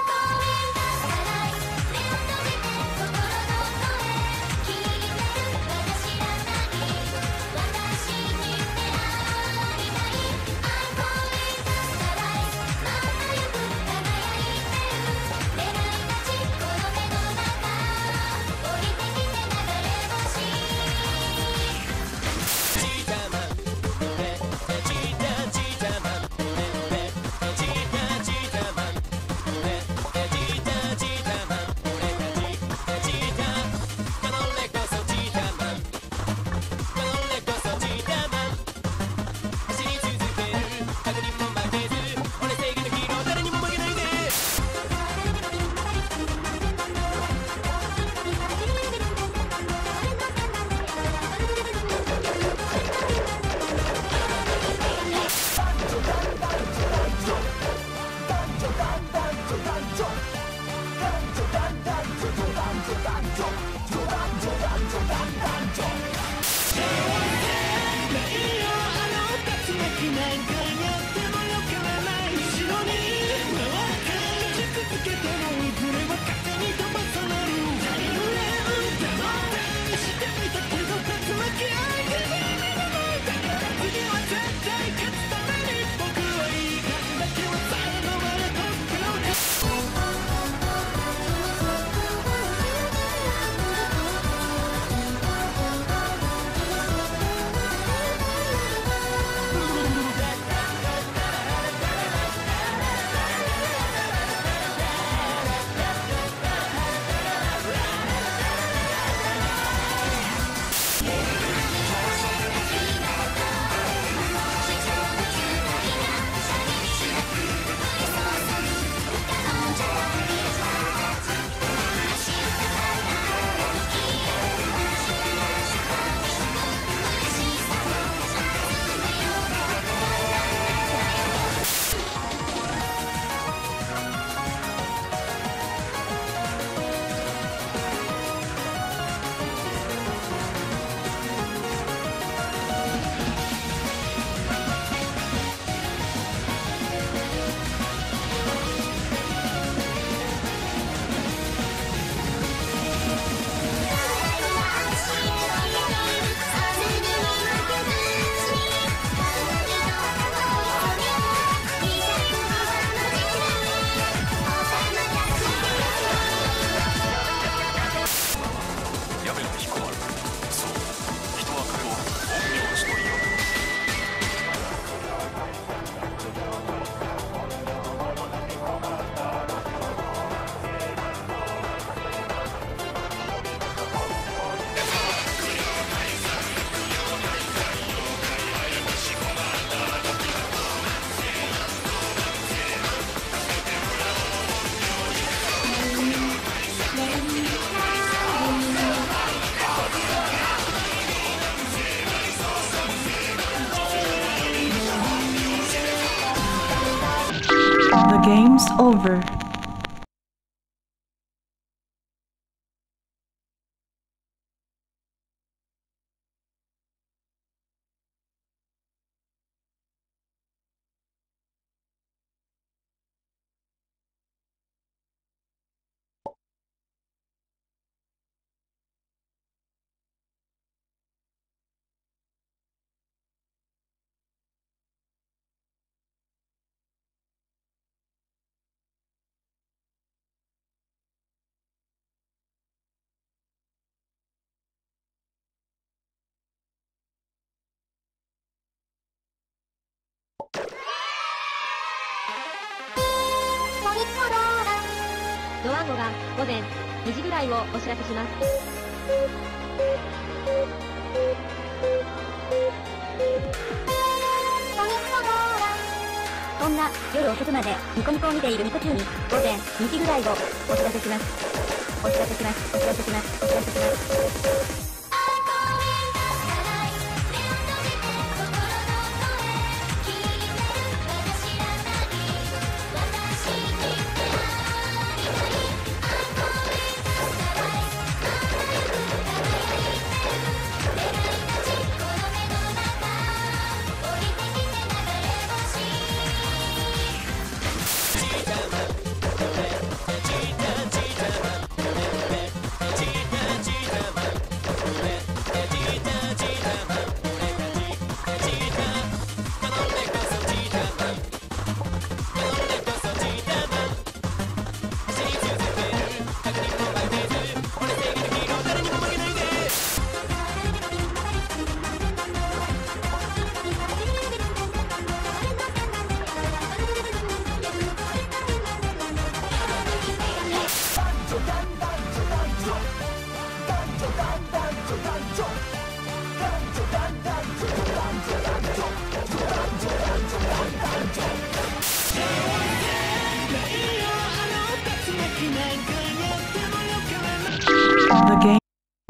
The game's over. ドワンゴが午前にじぐらいをお知らせします。そんな夜遅くまでニコニコを見ているニコ中に午前にじぐらいをお知らせします。お知らせします。お知らせします。お知らせします。 The game.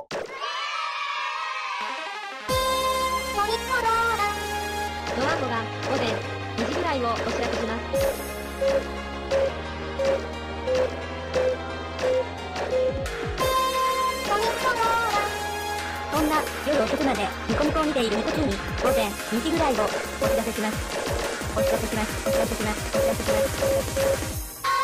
ドワンゴが午前にじぐらいをお知らせします。そんな夜遅くまでニコニコを見ているニコ中に午前にじぐらいをお知らせします。お知らせします。お知らせします。お知らせします。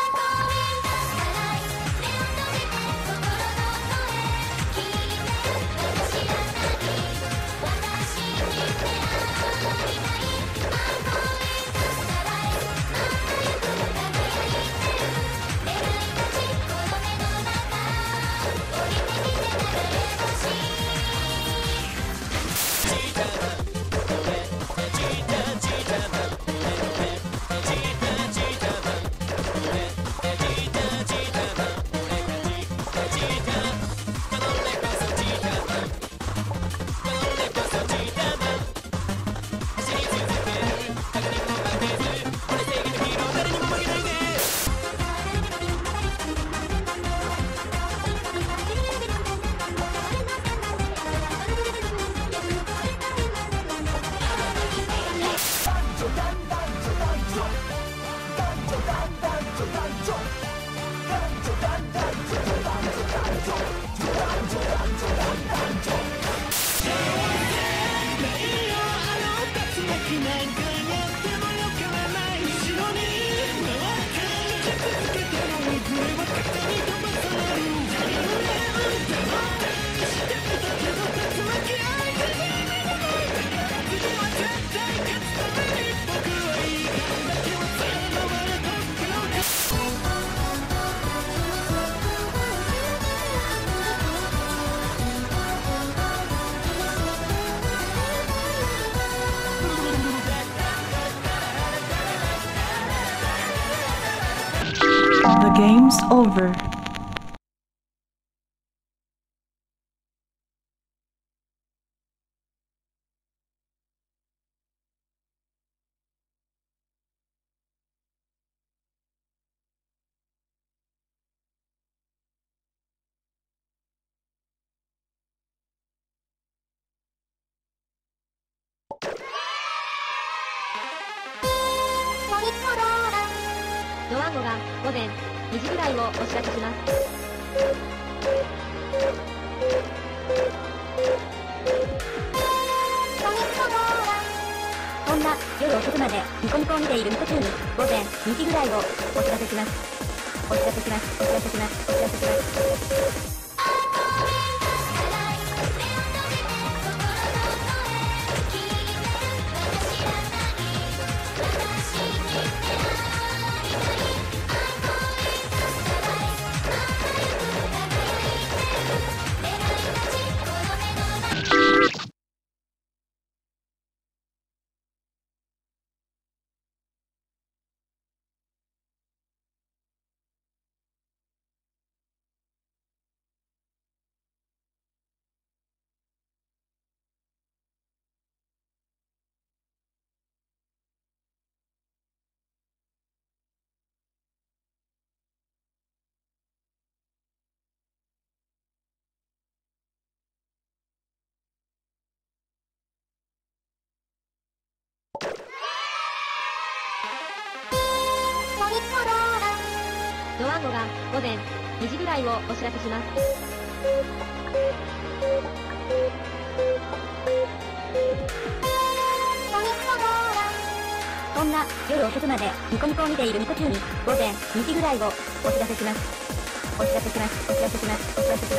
The game's over. ドワンゴが午前にじぐらいをお知らせします。そんな夜遅くまでニコニコを見ているニコ中に午前にじぐらいをお知らせします。お知らせします。お知らせします。お知らせします。 ドワンゴが午前にじぐらいをお知らせします。そんな夜遅くまでニコニコを見ているニコ中に午前にじぐらいをお知らせします。お知らせします。お知らせします。お知らせします。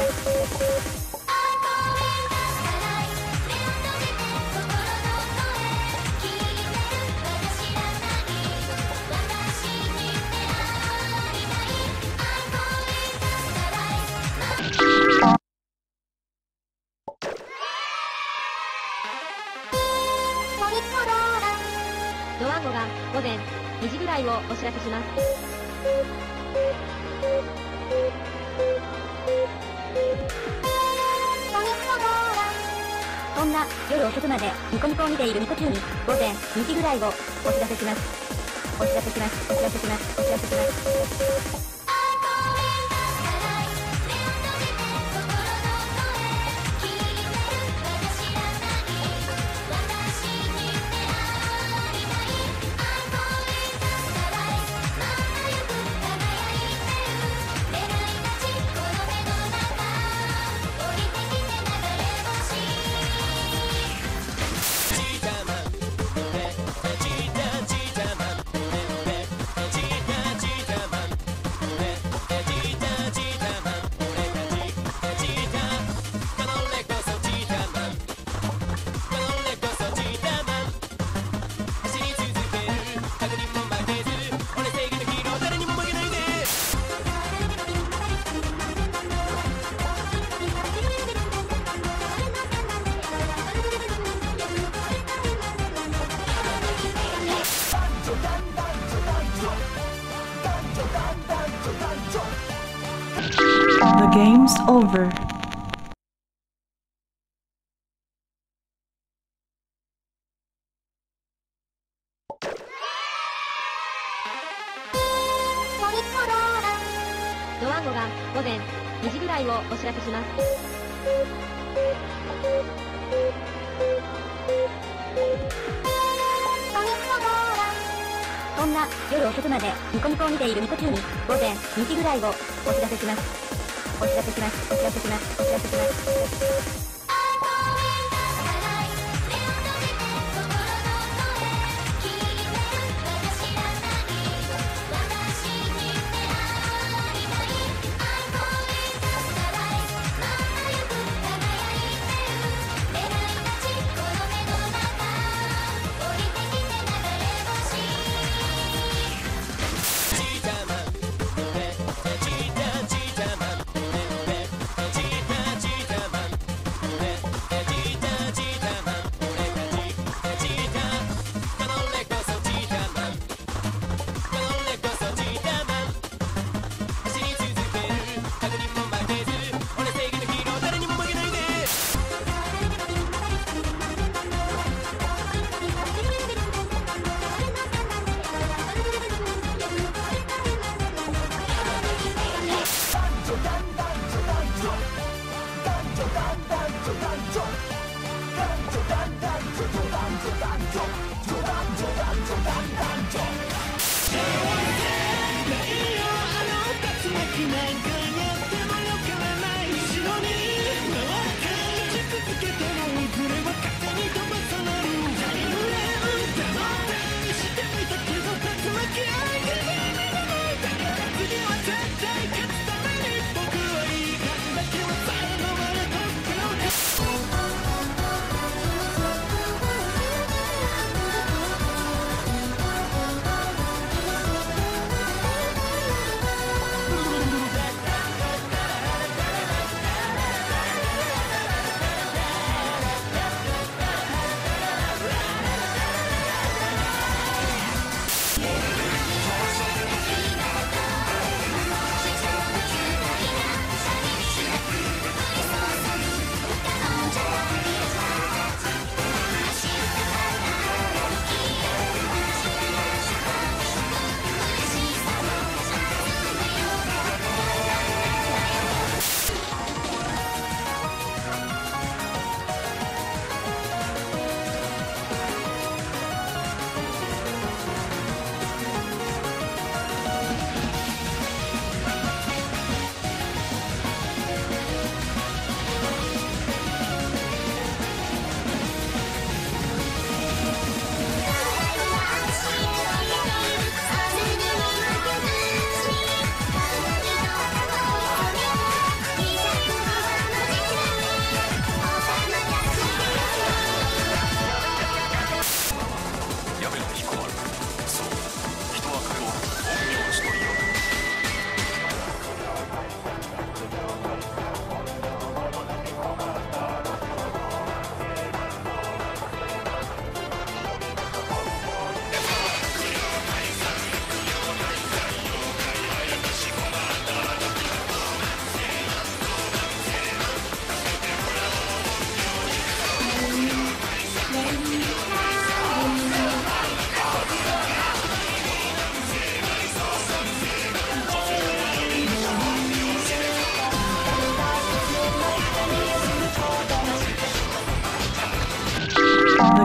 ドワンゴが午前にじぐらいをお知らせします。そんな夜遅くまでニコニコを見ているニコ中に午前にじぐらいをお知らせします。お知らせします。お知らせします。お知らせします。 The game's over. ドワンゴが午前にじぐらいをお知らせします。そんな夜遅くまでニコニコを見ているニコ中に午前にじぐらいをお知らせします。お知らせします。お知らせします。お知らせします。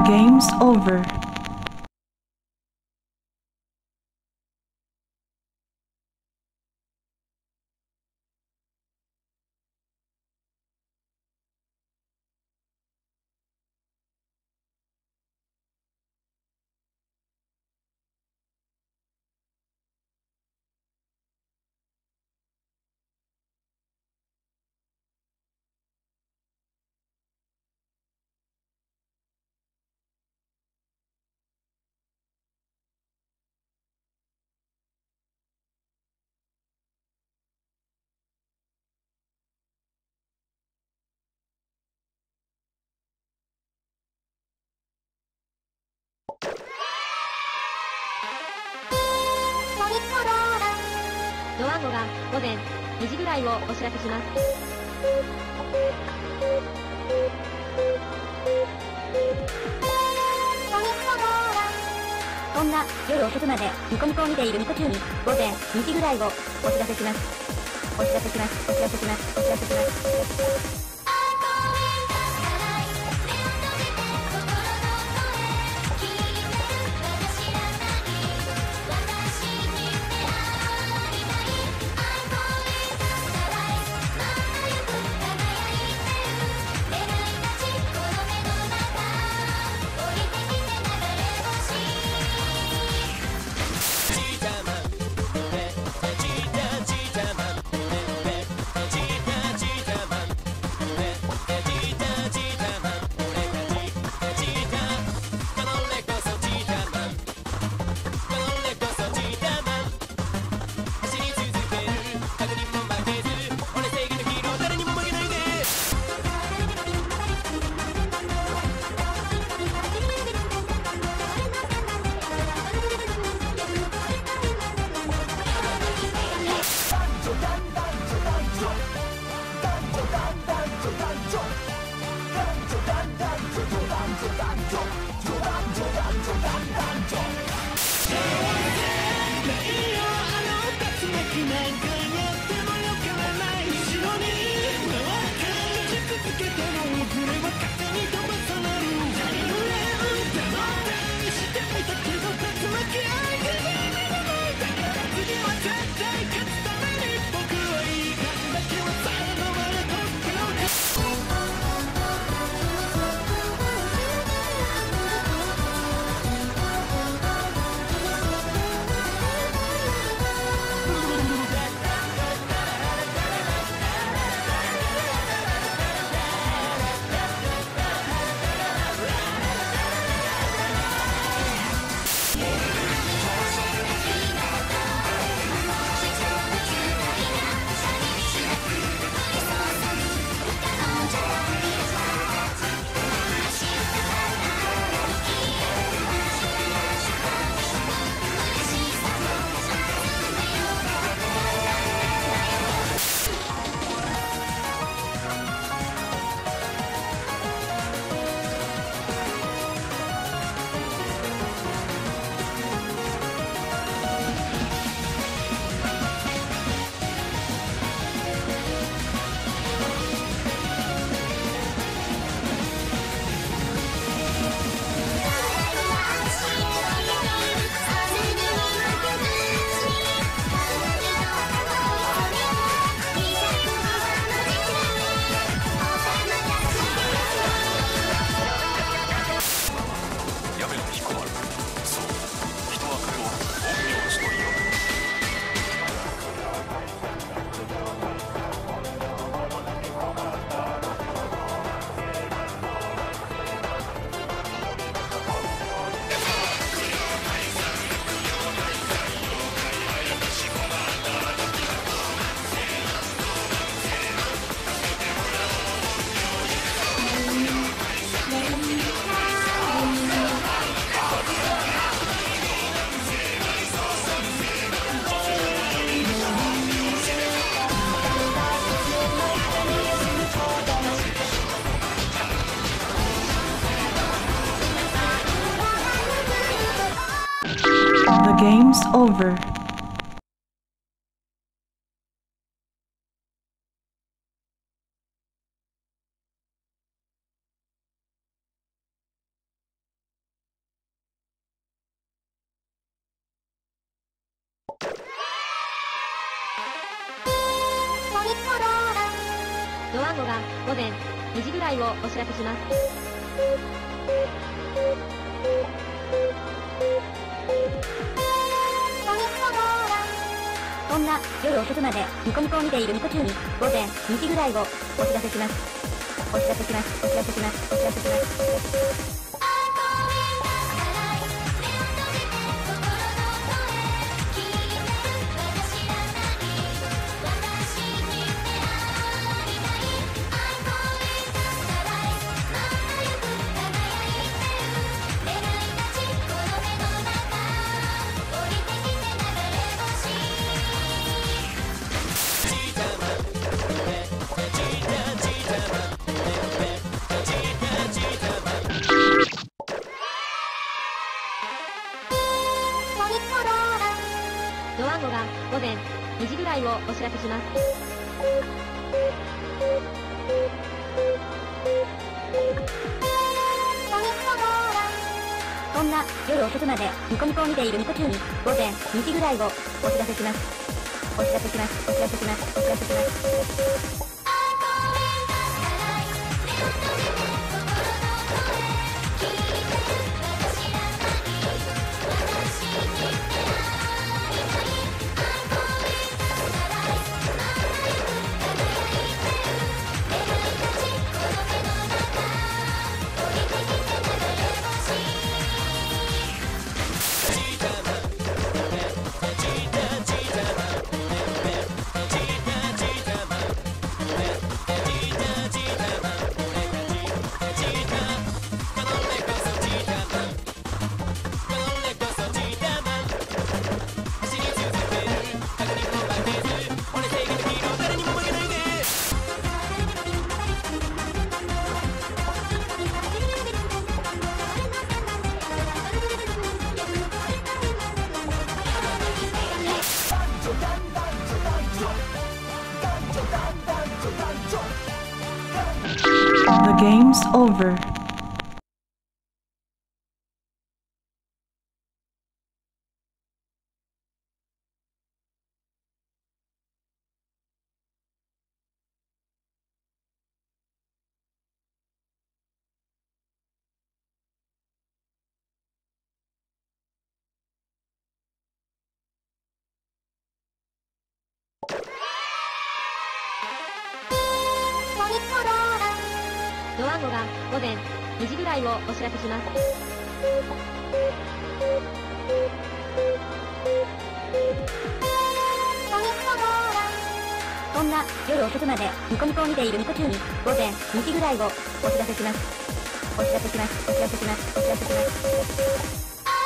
The game's over. ドワンゴが午前にじぐらいをお知らせします。そんな夜遅くまでニコニコを見ているニコ中に午前にじぐらいをお知らせします。お知らせします。お知らせします。お知らせします。The game's over. ドワンゴが午前にじぐらいをお知らせします。そんな夜遅くまでニコニコを見ているニコ中に午前にじぐらいをお知らせします。お知らせします。お知らせします。お知らせします。ドワンゴが午前にじぐらいをお知らせします。そんな夜遅くまでニコニコを見ているニコ中に午前にじぐらいをお知らせします。お知らせします。お知らせします。お知らせします。 The game's over. ドワンゴが午前にじぐらいをお知らせします。そんな夜遅くまでニコニコを見ているニコ中に午前にじぐらいをお知らせします。お知らせします。お知らせします。お知らせします。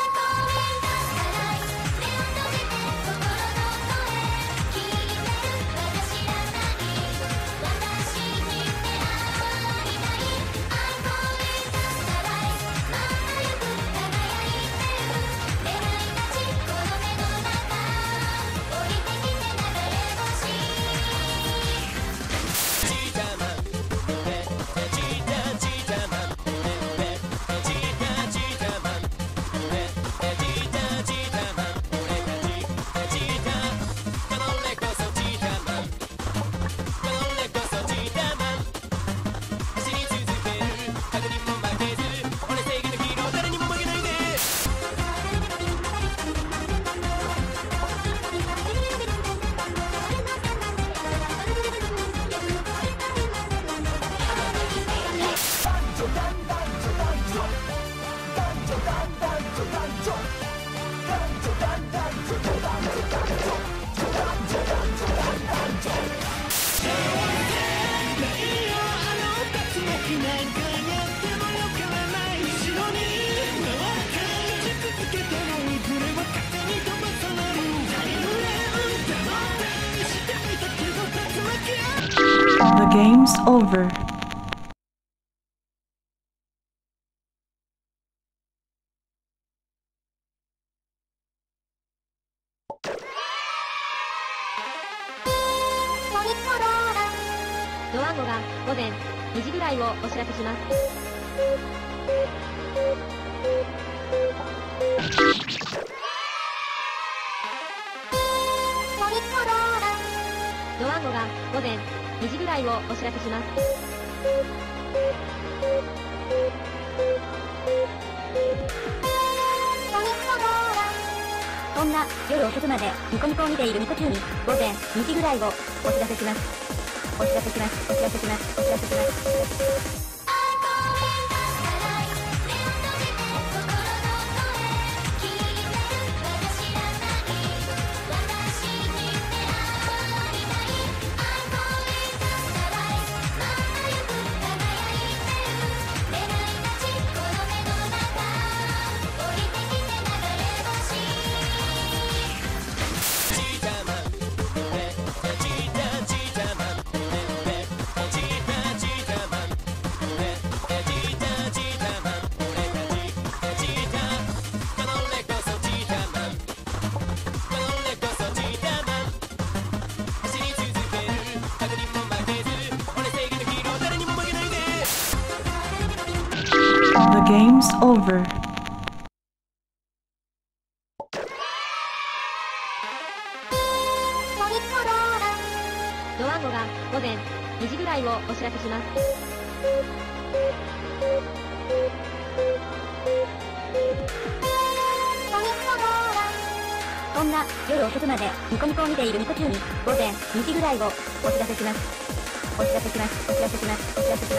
The game's over. ドワンゴが午前にじぐらいをお知らせします。 ドワンゴが午前にじぐらいをお知らせします。そんな夜遅くまでニコニコを見ているニコ中に午前にじぐらいをお知らせします。お知らせします。お知らせします。お知らせします。 The game's over. ドワンゴが午前にじぐらいをお知らせします。そんな夜遅くまでニコニコを見ているニコ中に午前にじぐらいをお知らせします。お知らせします。お知らせします。お知らせします。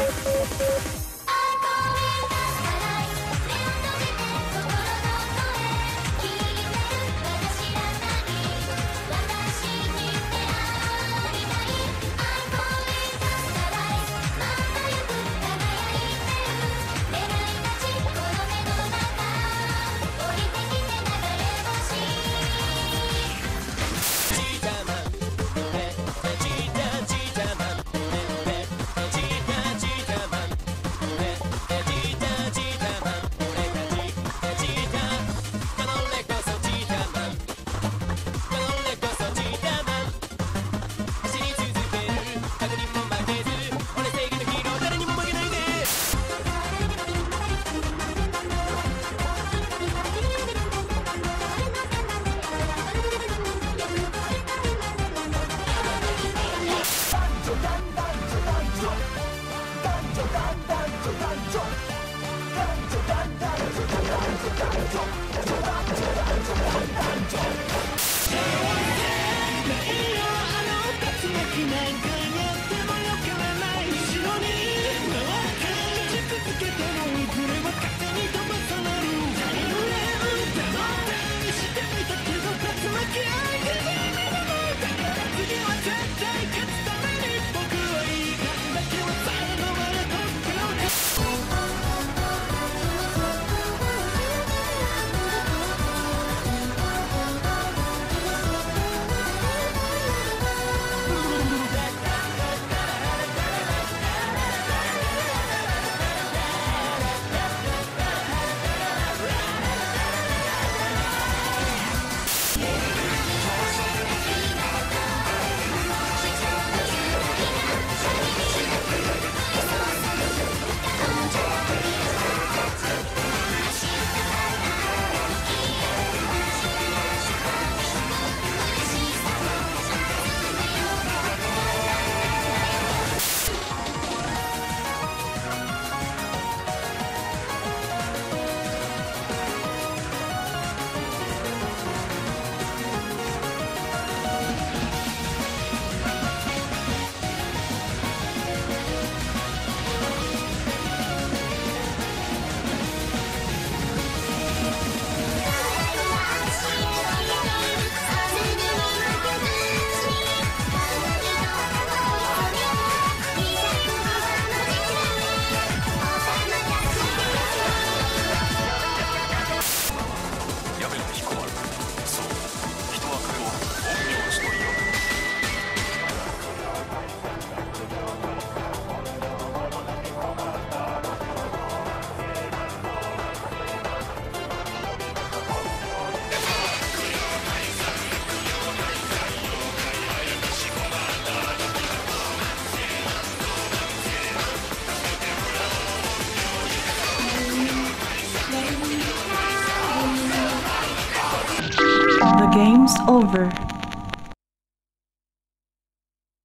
The game's over.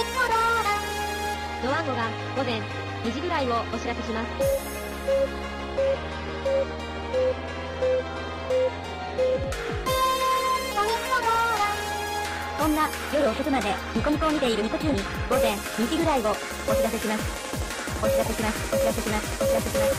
ドワンゴが午前にじぐらいをお知らせします。そんな夜遅くまでニコニコを見ているニコ中に午前にじぐらいをお知らせします。お知らせします。お知らせします。お知らせします。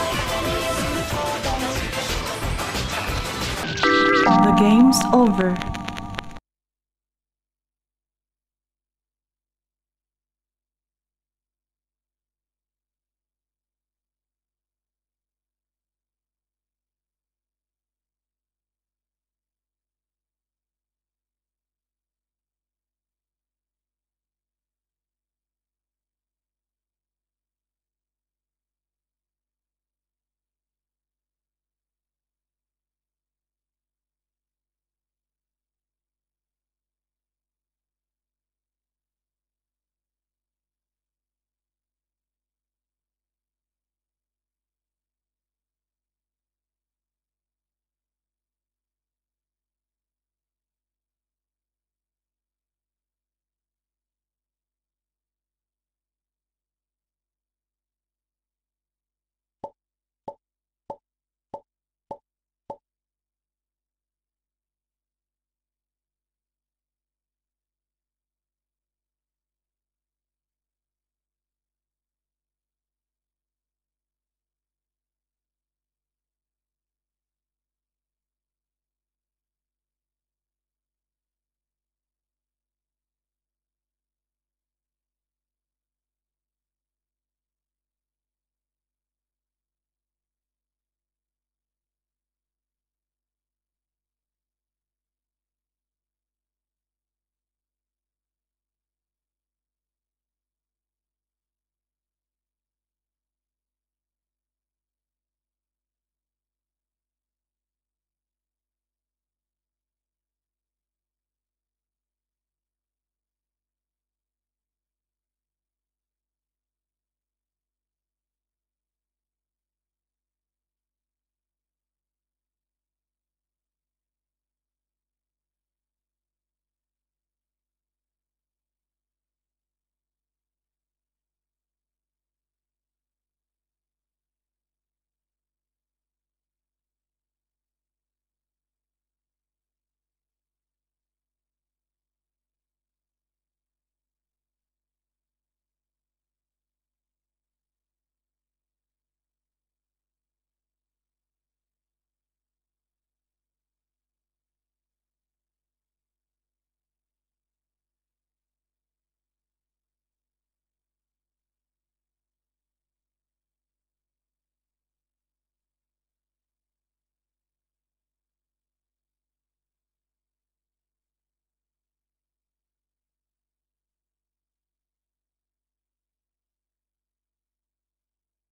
The game's over.